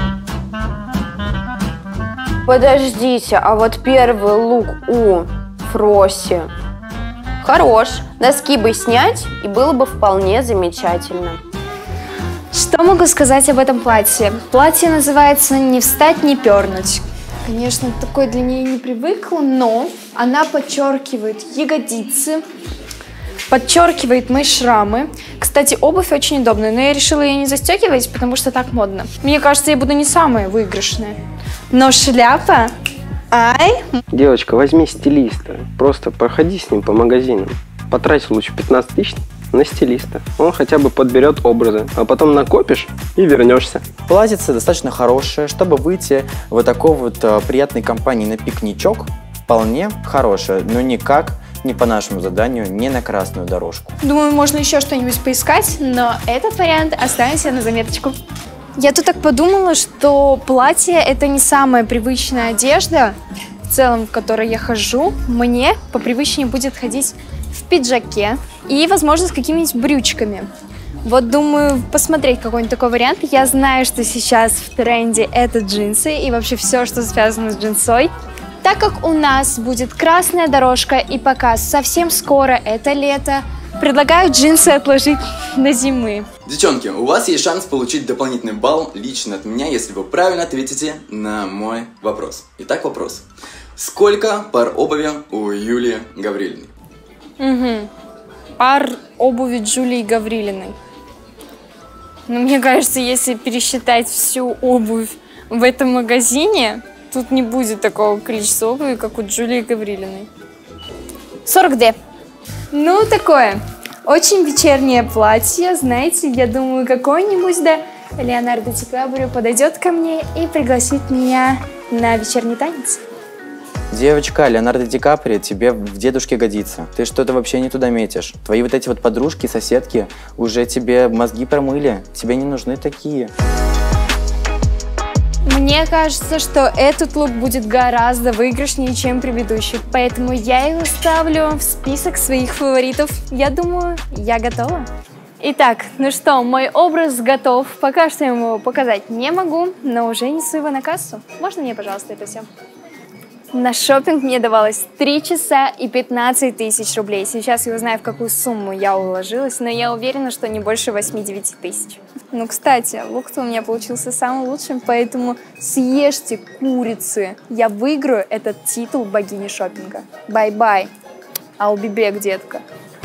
Подождите, а вот первый лук у Фроси хорош. Носки бы снять, и было бы вполне замечательно. Что могу сказать об этом платье? Платье называется «Не встать, не пернуть». Конечно, такой для нее не привыкла, но она подчеркивает ягодицы, подчеркивает мои шрамы. Кстати, обувь очень удобная, но я решила ее не застегивать, потому что так модно. Мне кажется, я буду не самая выигрышная. Но шляпа... Ай! Девочка, возьми стилиста. Просто проходи с ним по магазинам. Потрать лучше пятнадцать тысяч на стилиста. Он хотя бы подберет образы, а потом накопишь и вернешься. Платьице достаточно хорошее, чтобы выйти в такой вот а, приятной компании на пикничок. Вполне хорошее, но никак не по нашему заданию, не на красную дорожку. Думаю, можно еще что-нибудь поискать, но этот вариант оставим себе на заметочку. Я тут так подумала, что платье – это не самая привычная одежда, в целом, в которой я хожу. Мне попривычнее будет ходить в пиджаке и, возможно, с какими-нибудь брючками. Вот думаю посмотреть какой-нибудь такой вариант. Я знаю, что сейчас в тренде это джинсы и вообще все, что связано с джинсой. Так как у нас будет красная дорожка и показ совсем скоро, это лето, предлагаю джинсы отложить на зимы. Девчонки, у вас есть шанс получить дополнительный балл лично от меня, если вы правильно ответите на мой вопрос. Итак, вопрос. Сколько пар обуви у Юлии Гаврилиной? Угу. Пар обуви Джулии Гаврилиной. Но мне кажется, если пересчитать всю обувь в этом магазине, тут не будет такого количества обуви, как у Джулии Гаврилиной. сорок две. Ну, такое. Очень вечернее платье. Знаете, я думаю, какой-нибудь, да, Леонардо Ди Каприо подойдет ко мне и пригласит меня на вечерний танец. Девочка, Леонардо Ди Каприо тебе в дедушке годится. Ты что-то вообще не туда метишь. Твои вот эти вот подружки, соседки уже тебе мозги промыли. Тебе не нужны такие. Мне кажется, что этот лук будет гораздо выигрышнее, чем предыдущий. Поэтому я его ставлю в список своих фаворитов. Я думаю, я готова. Итак, ну что, мой образ готов. Пока что я ему показать не могу, но уже несу его на кассу. Можно мне, пожалуйста, это все? На шопинг мне давалось три часа и пятнадцать тысяч рублей. Сейчас я узнаю, в какую сумму я уложилась, но я уверена, что не больше восьми-девяти тысяч. Ну, кстати, лук-то у меня получился самым лучшим, поэтому съешьте курицы. Я выиграю этот титул богини шопинга. Бай-бай. I'll be back, детка.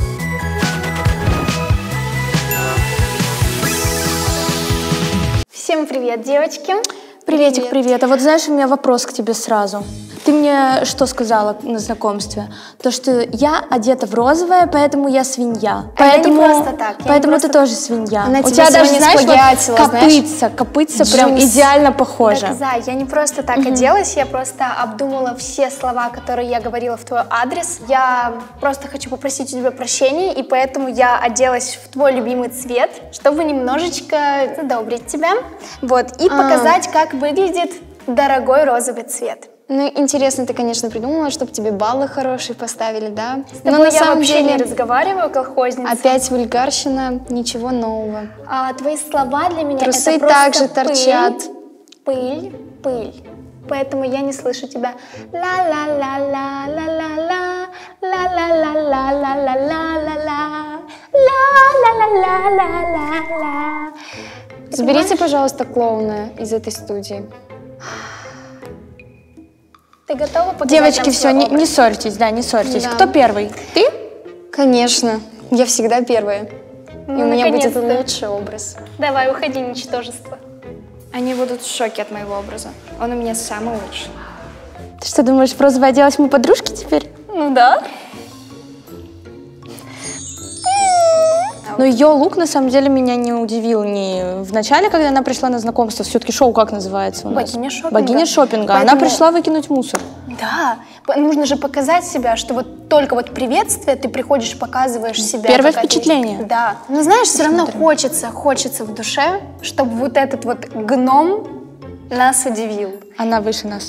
Всем привет, девочки. Приветик, привет. привет. А вот знаешь, у меня вопрос к тебе сразу. Ты мне что сказала на знакомстве? То, что я одета в розовое, поэтому я свинья. А поэтому, я не просто так. Поэтому просто... ты тоже свинья. Она У тебя, тебя даже, знаешь, сплагиатила, вот копытца, копытца прям идеально похоже. Так, Зай, я не просто так угу. оделась, я просто обдумала все слова, которые я говорила в твой адрес. Я просто хочу попросить у тебя прощения, и поэтому я оделась в твой любимый цвет, чтобы немножечко задобрить тебя. Вот, и а. показать, как выглядит дорогой розовый цвет. Ну, интересно, ты, конечно, придумала, чтобы тебе баллы хорошие поставили, да? С тобой Но на я самом вообще деле не разговариваю, колхозница. Опять вульгарщина, ничего нового. А твои слова для меня Трусы это просто также пыль, торчат. Пыль, пыль. Поэтому я не слышу тебя. Ла-ла-ла-ла-ла-ла-ла, ла-ла-ла-ла-ла-ла-ла-ла, ла-ла-ла-ла-ла-ла. Заберите, пожалуйста, клоуна из этой студии. Ты готова показать Девочки, нам все, не, не ссорьтесь, да, не ссорьтесь. Да. Кто первый? Ты? Конечно, я всегда первая. Ну, и у меня будет лучший образ. Давай, уходи, ничтожество. Они будут в шоке от моего образа. Он у меня самый лучший. Ты что, думаешь, в розовое оделась мы подружки теперь? Ну да. Но ее лук, на самом деле, меня не удивил ни в начале, когда она пришла на знакомство. Все-таки шоу как называется у нас? Богиня шопинга. Богиня шопинга. Поэтому... Она пришла выкинуть мусор. Да. Нужно же показать себя, что вот только вот приветствие, ты приходишь, показываешь себя. Первое впечатление. Да. Но знаешь, все равно хочется, хочется в душе, чтобы вот этот вот гном нас удивил. Она выше нас.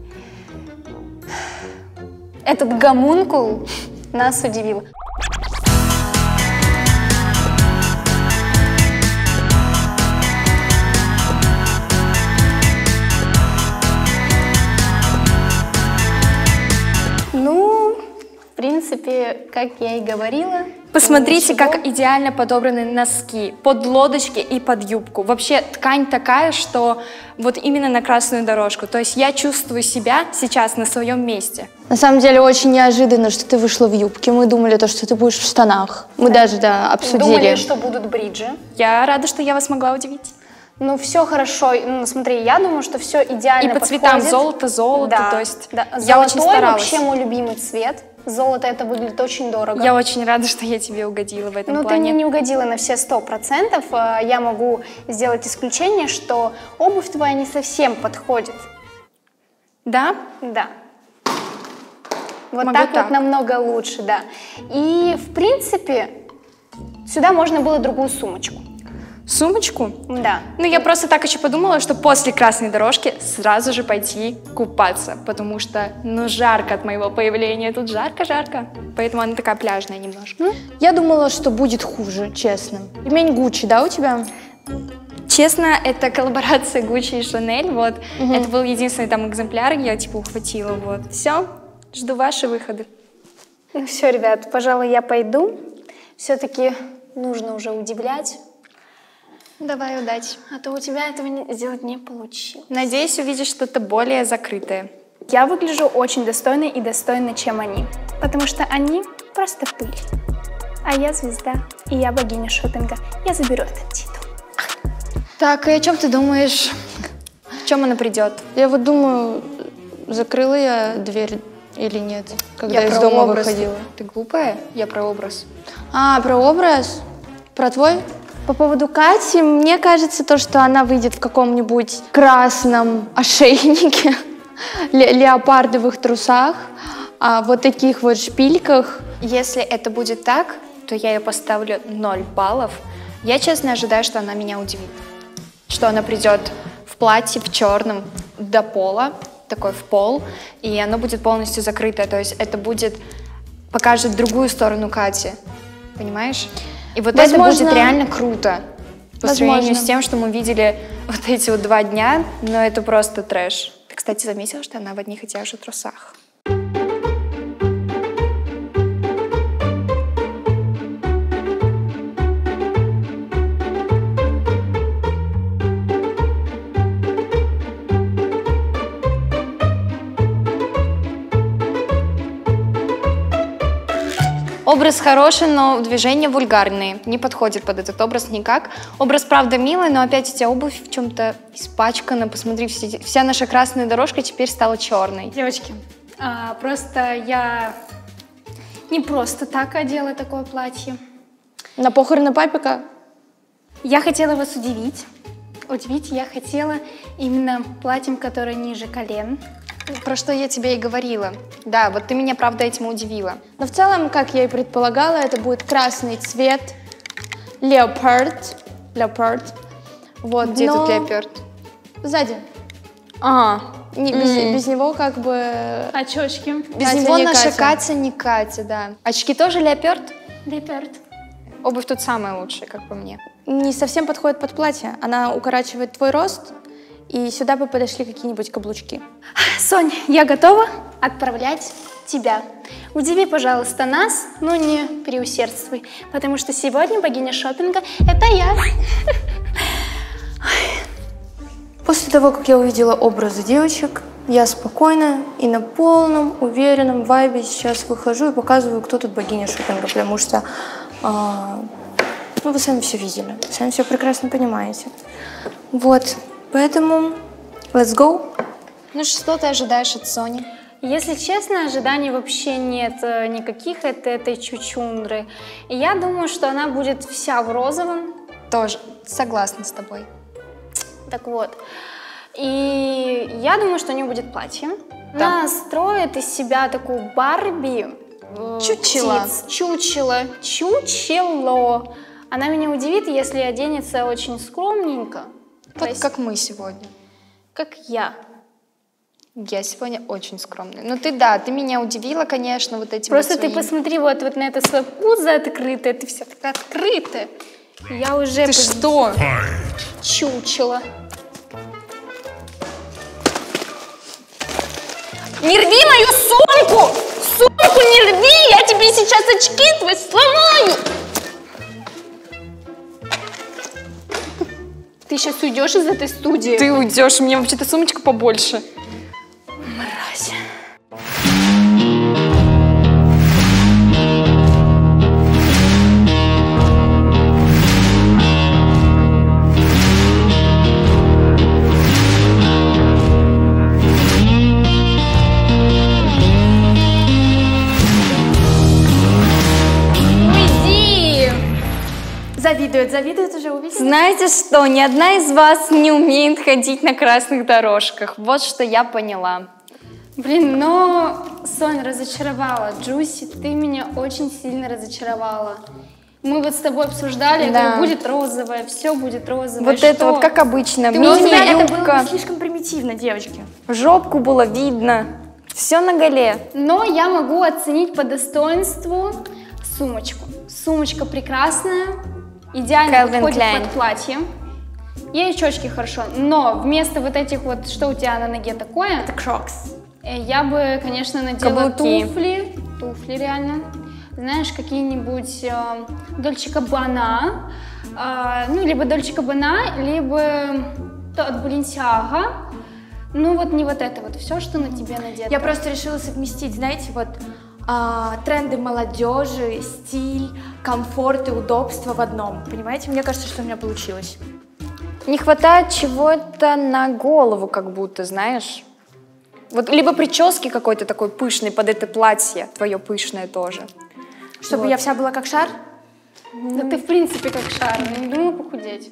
Этот гомункул нас удивил. Ну, в принципе, как я и говорила. Посмотрите, ничего. как идеально подобраны носки под лодочки и под юбку. Вообще ткань такая, что вот именно на красную дорожку. То есть я чувствую себя сейчас на своем месте. На самом деле очень неожиданно, что ты вышла в юбке. Мы думали, то, что ты будешь в штанах. Мы да. даже да, обсудили. Думали, что будут бриджи. Я рада, что я вас смогла удивить. Ну, все хорошо. Ну, смотри, я думаю, что все идеально И по подходит. цветам золото, золото, да, то есть да. я очень старалась. Вообще мой любимый цвет. Золото это выглядит очень дорого. Я очень рада, что я тебе угодила в этом ну, плане. Ну, ты мне не угодила на все сто процентов. Я могу сделать исключение, что обувь твоя не совсем подходит. Да? Да. Вот Могу так, так вот намного лучше, да. И, в принципе, сюда можно было другую сумочку. Сумочку? Да. Ну, я просто так еще подумала, что после красной дорожки сразу же пойти купаться, потому что, ну, жарко от моего появления, тут жарко-жарко, поэтому она такая пляжная немножко. Я думала, что будет хуже, честно. Ремень Гуччи, да, у тебя? Честно, это коллаборация Гуччи и Шанель, вот. Угу. Это был единственный там экземпляр, я типа ухватила, вот. Все, жду ваши выходы. Ну все, ребят, пожалуй, я пойду. Все-таки нужно уже удивлять. Давай, удачи. А то у тебя этого не, сделать не получилось. Надеюсь увидишь что-то более закрытое. Я выгляжу очень достойной и достойной, чем они. Потому что они просто пыль. А я звезда, и я богиня шопинга. Я заберу этот титул. Так, и о чем ты думаешь? В чем она придет? Я вот думаю, закрыла я дверь или нет, когда я из дома образ. выходила. Ты глупая? Я про образ. А, про образ? Про твой? По поводу Кати, мне кажется, то, что она выйдет в каком-нибудь красном ошейнике, ле леопардовых трусах, а вот таких вот шпильках. Если это будет так, то я ее поставлю ноль баллов. Я, честно, ожидаю, что она меня удивит. Что она придет в платье, в черном, до пола, такой в пол, и оно будет полностью закрытое. То есть это будет, покажет другую сторону Кати. Понимаешь? И вот Возможно, это будет реально круто. По сравнению возможно. с тем, что мы видели вот эти вот два дня, но это просто трэш. Ты, кстати, заметила, что она в одних и тех же трусах? Образ хороший, но движения вульгарные. Не подходит под этот образ никак. Образ, правда, милый, но опять у тебя обувь в чем-то испачкана. Посмотри, все, вся наша красная дорожка теперь стала черной. Девочки, а, просто я не просто так одела такое платье. На похороны папика? Я хотела вас удивить. Удивить я хотела именно платьем, которое ниже колен. Про что я тебе и говорила. Да, вот ты меня, правда, этим удивила. Но в целом, как я и предполагала, это будет красный цвет, леопард, леопард. Вот, Где но тут леопард? Сзади. А, Не, без, М. без него как бы... Очечки. без Катя него не наша Катя. Катя не Катя, да. Очки тоже леопард? Леопард. Обувь тут самая лучшая, как по мне. Не совсем подходит под платье. Она укорачивает твой рост, и сюда бы подошли какие-нибудь каблучки. Сонь, я готова отправлять тебя. Удиви, пожалуйста, нас, но не переусердствуй, потому что сегодня богиня шопинга – это я. После того, как я увидела образы девочек, я спокойно и на полном уверенном вайбе сейчас выхожу и показываю, кто тут богиня шопинга, потому что а, ну, вы сами все видели, сами все прекрасно понимаете. Вот, поэтому let's go. Ну что ты ожидаешь от Сони? Если честно, ожиданий вообще нет э, никаких от этой чучундры. И я думаю, что она будет вся в розовом. Тоже согласна с тобой. Так вот. И я думаю, что у нее будет платье. Да. Она строит из себя такую Барби. э, Чучело. птиц. Чучело. Чучело. Она меня удивит, если оденется очень скромненько. Вот красиво, как мы сегодня. как я. Я сегодня очень скромная. Ну ты, да, ты меня удивила, конечно, вот этим Просто вот ты своим. посмотри вот, вот на это свое пузо открытое, ты вся такая открытая. Я уже Ты что? чучело. Не рви мою сумку! Сумку не рви, я тебе сейчас очки твои сломаю. Ты сейчас уйдешь из этой студии. Ты уйдешь, у меня вообще-то сумочка побольше. Мразь. Уйди! Завидует, завидует уже, увидела? Знаете что, ни одна из вас не умеет ходить на красных дорожках. Вот что я поняла. Блин, но Сонь разочаровала. Джуси, ты меня очень сильно разочаровала. Мы вот с тобой обсуждали, я Да. говорю, будет розовое, все будет розовое. Вот это Что? вот как обычно. Ты у тебя это Мини-юбка. Слишком примитивно, девочки. Жопку было видно. Все на голе. Но я могу оценить по достоинству сумочку. Сумочка прекрасная, идеально Calvin подходит Klein. под платье. И очечки хорошо, но вместо вот этих вот, что у тебя на ноге такое, Это Crocs. э, я бы, конечно, надела Каблуки. туфли, туфли реально. Знаешь, какие-нибудь э, Дольче Габбана, э, ну, либо Дольче Габбана, либо то от Баленсиага. Ну, вот не вот это вот, все, что на тебе надето. Я просто решила совместить, знаете, вот а, тренды молодежи, стиль, комфорт и удобство в одном. Понимаете, мне кажется, что у меня получилось. Не хватает чего-то на голову, как будто, знаешь. Вот либо прически какой-то такой пышный под это платье, твое пышное тоже. Чтобы Вот. я вся была как шар? Да ты, в принципе, как шар, я не думаю похудеть.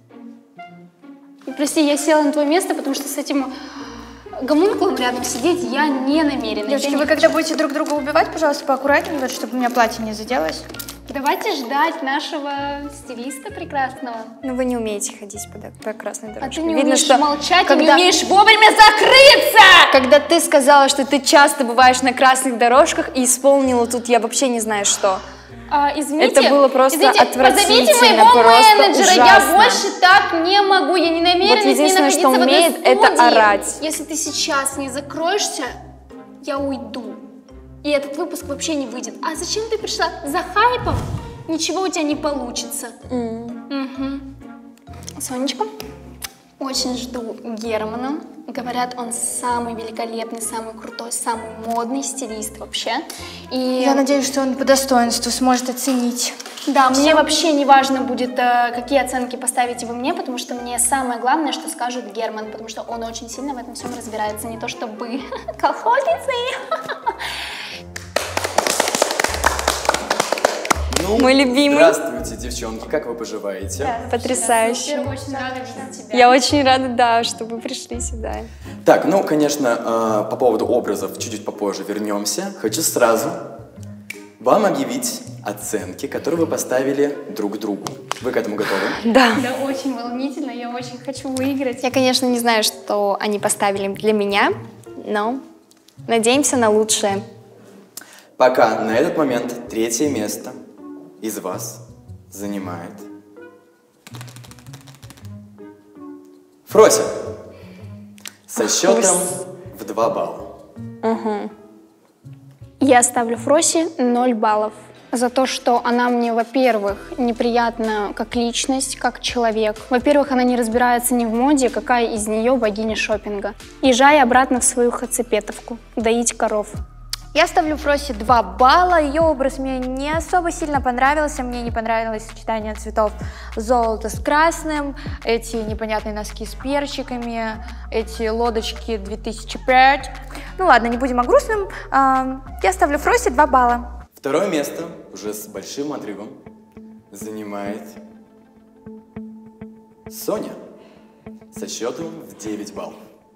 И прости, я села на твое место, потому что с этим гомункулом рядом сидеть я не намерена. Девочки, Я вы не когда хочу. будете друг друга убивать, пожалуйста, поаккуратнее, вот, чтобы у меня платье не заделось. Давайте ждать нашего стилиста прекрасного. Ну вы не умеете ходить по, по красной А дорожке. ты не Видно, умеешь что молчать и когда- не умеешь вовремя закрыться! Когда ты сказала, что ты часто бываешь на красных дорожках и исполнила тут я вообще не знаю что. А, извините, Это было просто извините, отвратительно, позовите моего просто менеджера, ужасно. я больше так не могу, я не намерена Вот с ней единственное, находиться что в одной умеет, это студии. орать. Если ты сейчас не закроешься, я уйду. И этот выпуск вообще не выйдет. А зачем ты пришла? За хайпом? Ничего у тебя не получится. Mm. Угу. Сонечка, очень жду Германа. Говорят, он самый великолепный, самый крутой, самый модный стилист вообще. И Я надеюсь, что он по достоинству сможет оценить. да, мне вообще не важно будет, э, какие оценки поставите вы мне, потому что мне самое главное, что скажет Герман, потому что он очень сильно в этом всем разбирается, не то что вы, колхозницы. Ну, Мой любимый. Здравствуйте, девчонки, как вы поживаете? Потрясающе. Очень рада видеть тебя. Я очень рада, да, что вы пришли сюда. Так, ну, конечно, э, по поводу образов чуть-чуть попозже вернемся. Хочу сразу вам объявить оценки, которые вы поставили друг другу. Вы к этому готовы? Да. Да, очень волнительно, я очень хочу выиграть. Я, конечно, не знаю, что они поставили для меня, но надеемся на лучшее. Пока на этот момент третье место из вас занимает Фрося со счетом в два балла. Я ставлю Фросе ноль баллов за то, что она мне, во-первых, неприятна как личность, как человек. Во-первых, она не разбирается ни в моде, какая из нее богиня шопинга. Езжай обратно в свою хацепетовку, доить коров. Я ставлю Фросе два балла. Ее образ мне не особо сильно понравился. Мне не понравилось сочетание цветов золота с красным, эти непонятные носки с перчиками, эти лодочки две тысячи пять. Ну ладно, не будем о грустном. А, Я ставлю Фросе два балла. Второе место, уже с большим отрывом, занимает Соня со счетом в девять баллов.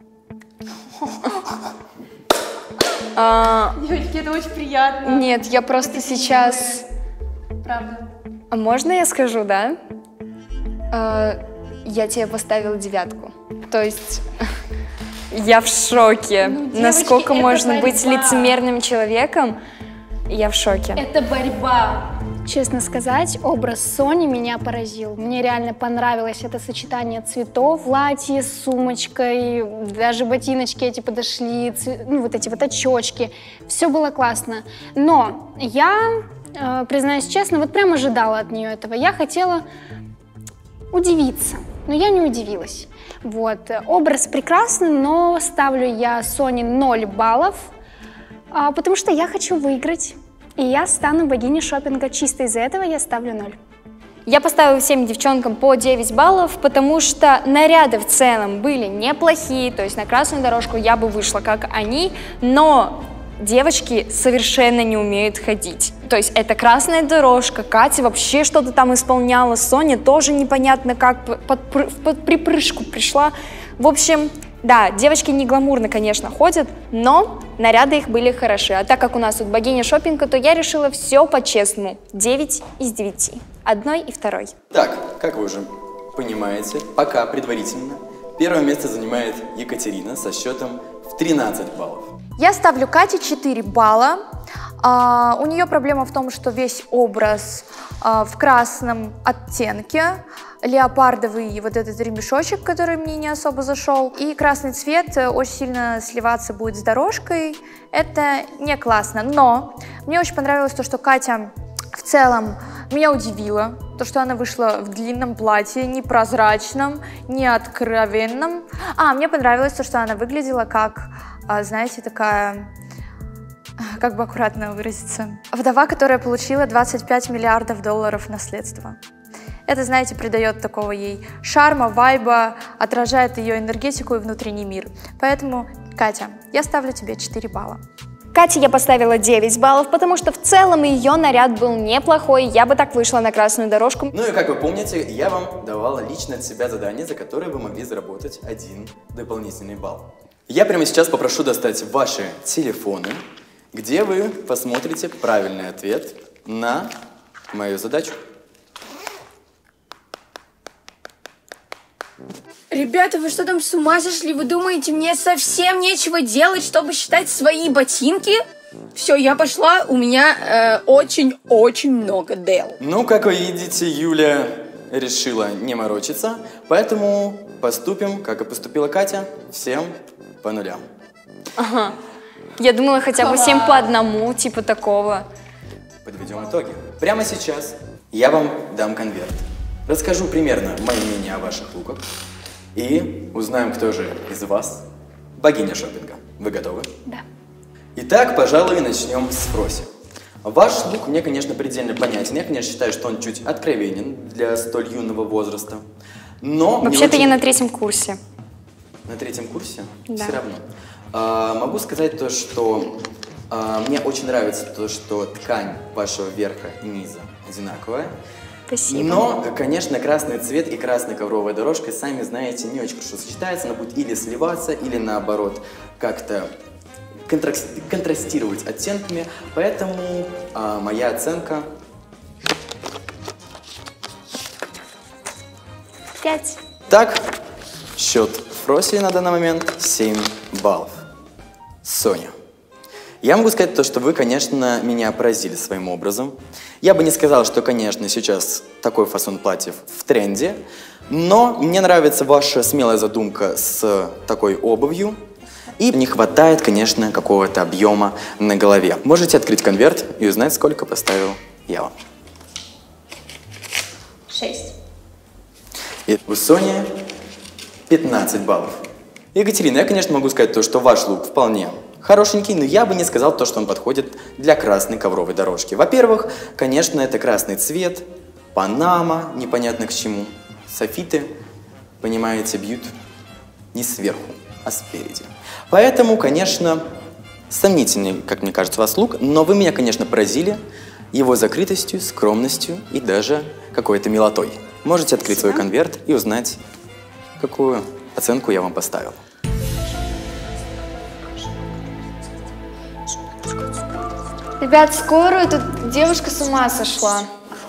А, Девочки, это очень приятно. нет, я просто сейчас... Правда. А можно я скажу, да? А, я тебе поставила девятку. То есть я в шоке. девочки, Насколько это можно быть борьба. лицемерным человеком, я в шоке. Это борьба. Честно сказать, образ Сони меня поразил. Мне реально понравилось это сочетание цветов, платье с сумочкой, даже ботиночки эти подошли, цве- ну вот эти вот очечки. Все было классно. Но я, э, признаюсь честно, вот прям ожидала от нее этого. Я хотела удивиться, но я не удивилась. Вот. Образ прекрасный, но ставлю я Соне ноль баллов, а, потому что я хочу выиграть. И я стану богиней шопинга. Чисто из-за этого я ставлю ноль. Я поставила всем девчонкам по девять баллов, потому что наряды в целом были неплохие, то есть на красную дорожку я бы вышла, как они, но девочки совершенно не умеют ходить. То есть это красная дорожка, Катя вообще что-то там исполняла, Соня тоже непонятно как под, пры- под припрыжку пришла. В общем, да, девочки не гламурно, конечно, ходят, но наряды их были хороши. А так как у нас тут богиня шопинга, то я решила все по-честному. девять из девяти. Одной и второй. Так, как вы уже понимаете, пока предварительно первое место занимает Екатерина со счетом в тринадцать баллов. Я ставлю Кате четыре балла. А, у нее проблема в том, что весь образ а, в красном оттенке, леопардовый вот этот ремешочек, который мне не особо зашел, и красный цвет очень сильно сливаться будет с дорожкой. Это не классно, но мне очень понравилось то, что Катя в целом меня удивила, то, что она вышла в длинном платье, непрозрачном, не откровенном. А, мне понравилось то, что она выглядела как, а, знаете, такая, как бы аккуратно выразиться, вдова, которая получила двадцать пять миллиардов долларов наследства. Это, знаете, придает такого ей шарма, вайба, отражает ее энергетику и внутренний мир. Поэтому, Катя, я ставлю тебе четыре балла. Кате я поставила девять баллов, потому что в целом ее наряд был неплохой, я бы так вышла на красную дорожку. Ну и как вы помните, я вам давала лично от себя задание, за которое вы могли заработать один дополнительный балл. Я прямо сейчас попрошу достать ваши телефоны, где вы посмотрите правильный ответ на мою задачу. Ребята, вы что там с ума сошли? Вы думаете, мне совсем нечего делать, чтобы считать свои ботинки? Все, я пошла, у меня очень-очень э, много дел. Ну, как вы видите, Юля решила не морочиться, поэтому поступим, как и поступила Катя, всем по нулям. Ага. Я думала хотя бы всем по одному, типа такого. Подведем итоги. Прямо сейчас я вам дам конверт. Расскажу примерно мое мнение о ваших луках. И узнаем, кто же из вас богиня шопинга. Вы готовы? Да. Итак, пожалуй, начнем с Фроси. Ваш лук мне, конечно, предельно понятен. Я, конечно, считаю, что он чуть откровенен для столь юного возраста. Но вообще-то очень... я на третьем курсе. На третьем курсе? Да. Все равно. А, могу сказать то, что а, мне очень нравится то, что ткань вашего верха и низа одинаковая. Спасибо. Но, конечно, красный цвет и красная ковровая дорожка, сами знаете, не очень хорошо сочетается. Она будет или сливаться, или наоборот как-то контрастировать оттенками. Поэтому а, моя оценка... Пять. Так, счет Фроси на данный момент семь баллов. Соня. Я могу сказать то, что вы, конечно, меня поразили своим образом. Я бы не сказал, что, конечно, сейчас такой фасон платьев в тренде, но мне нравится ваша смелая задумка с такой обувью. И не хватает, конечно, какого-то объема на голове. Можете открыть конверт и узнать, сколько поставил я вам. Шесть. И у Сони пятнадцать баллов. Екатерина, я, конечно, могу сказать то, что ваш лук вполне хорошенький, но я бы не сказал то, что он подходит для красной ковровой дорожки. Во-первых, конечно, это красный цвет, панама, непонятно к чему, софиты, понимаете, бьют не сверху, а спереди. Поэтому, конечно, сомнительный, как мне кажется, у вас лук, но вы меня, конечно, поразили его закрытостью, скромностью и даже какой-то милотой. Можете открыть свой конверт и узнать, какую оценку я вам поставил. Ребят, скорую, тут девушка с ума сошла.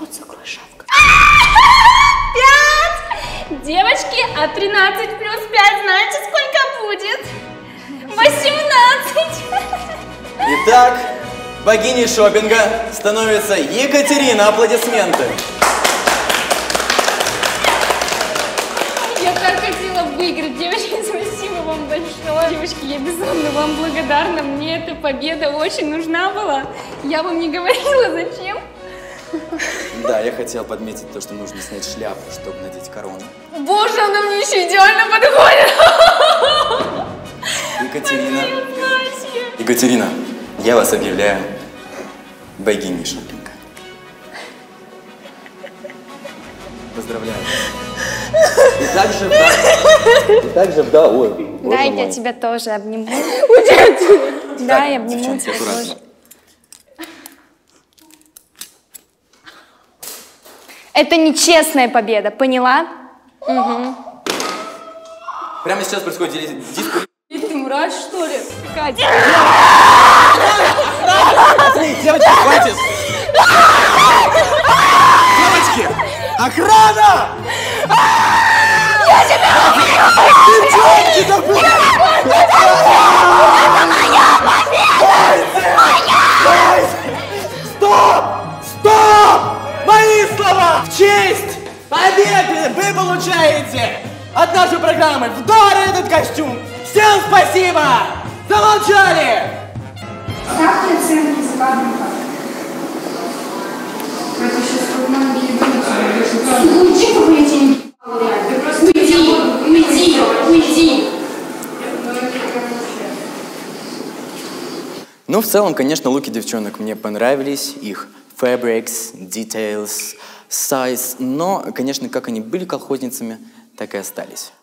Пять! Девочки, а тринадцать плюс пять знаете, сколько будет? восемнадцать! Итак, богиней шопинга становится Екатерина. Аплодисменты. Я так хотела выиграть, девочки, спасибо вам большое. Девочки, я безумно вам благодарна, мне эта победа очень нужна была. Я вам не говорила, зачем. Да, я хотел подметить то, что нужно снять шляпу, чтобы надеть корону. Боже, она мне еще идеально подходит. Екатерина, Екатерина, я вас объявляю богиней шопинга. Поздравляю. И также вда... И также вда... Ой, Да, я тебя тоже обниму. Да, я обниму тебя тоже. Это нечестная победа, поняла? Угу. Прямо сейчас происходит дискуссия. Ты мразь, что ли? Катя. Девочки, хватит! Девочки! Охрана! Я тебя убью! Девчонки, да вы... Стоп! Стоп! Мои слова! В честь победы вы получаете от нашей программы в дар этот костюм! Всем спасибо! Замолчали! Ставьте оценки за каждым фактом. Это сейчас как маленькие дети. Лучше бы я тебе не реально. Уйди, уйди, уйди. Ну, в целом, конечно, луки девчонок мне понравились. Их fabrics, details, size. Но, конечно, как они были колхозницами, так и остались.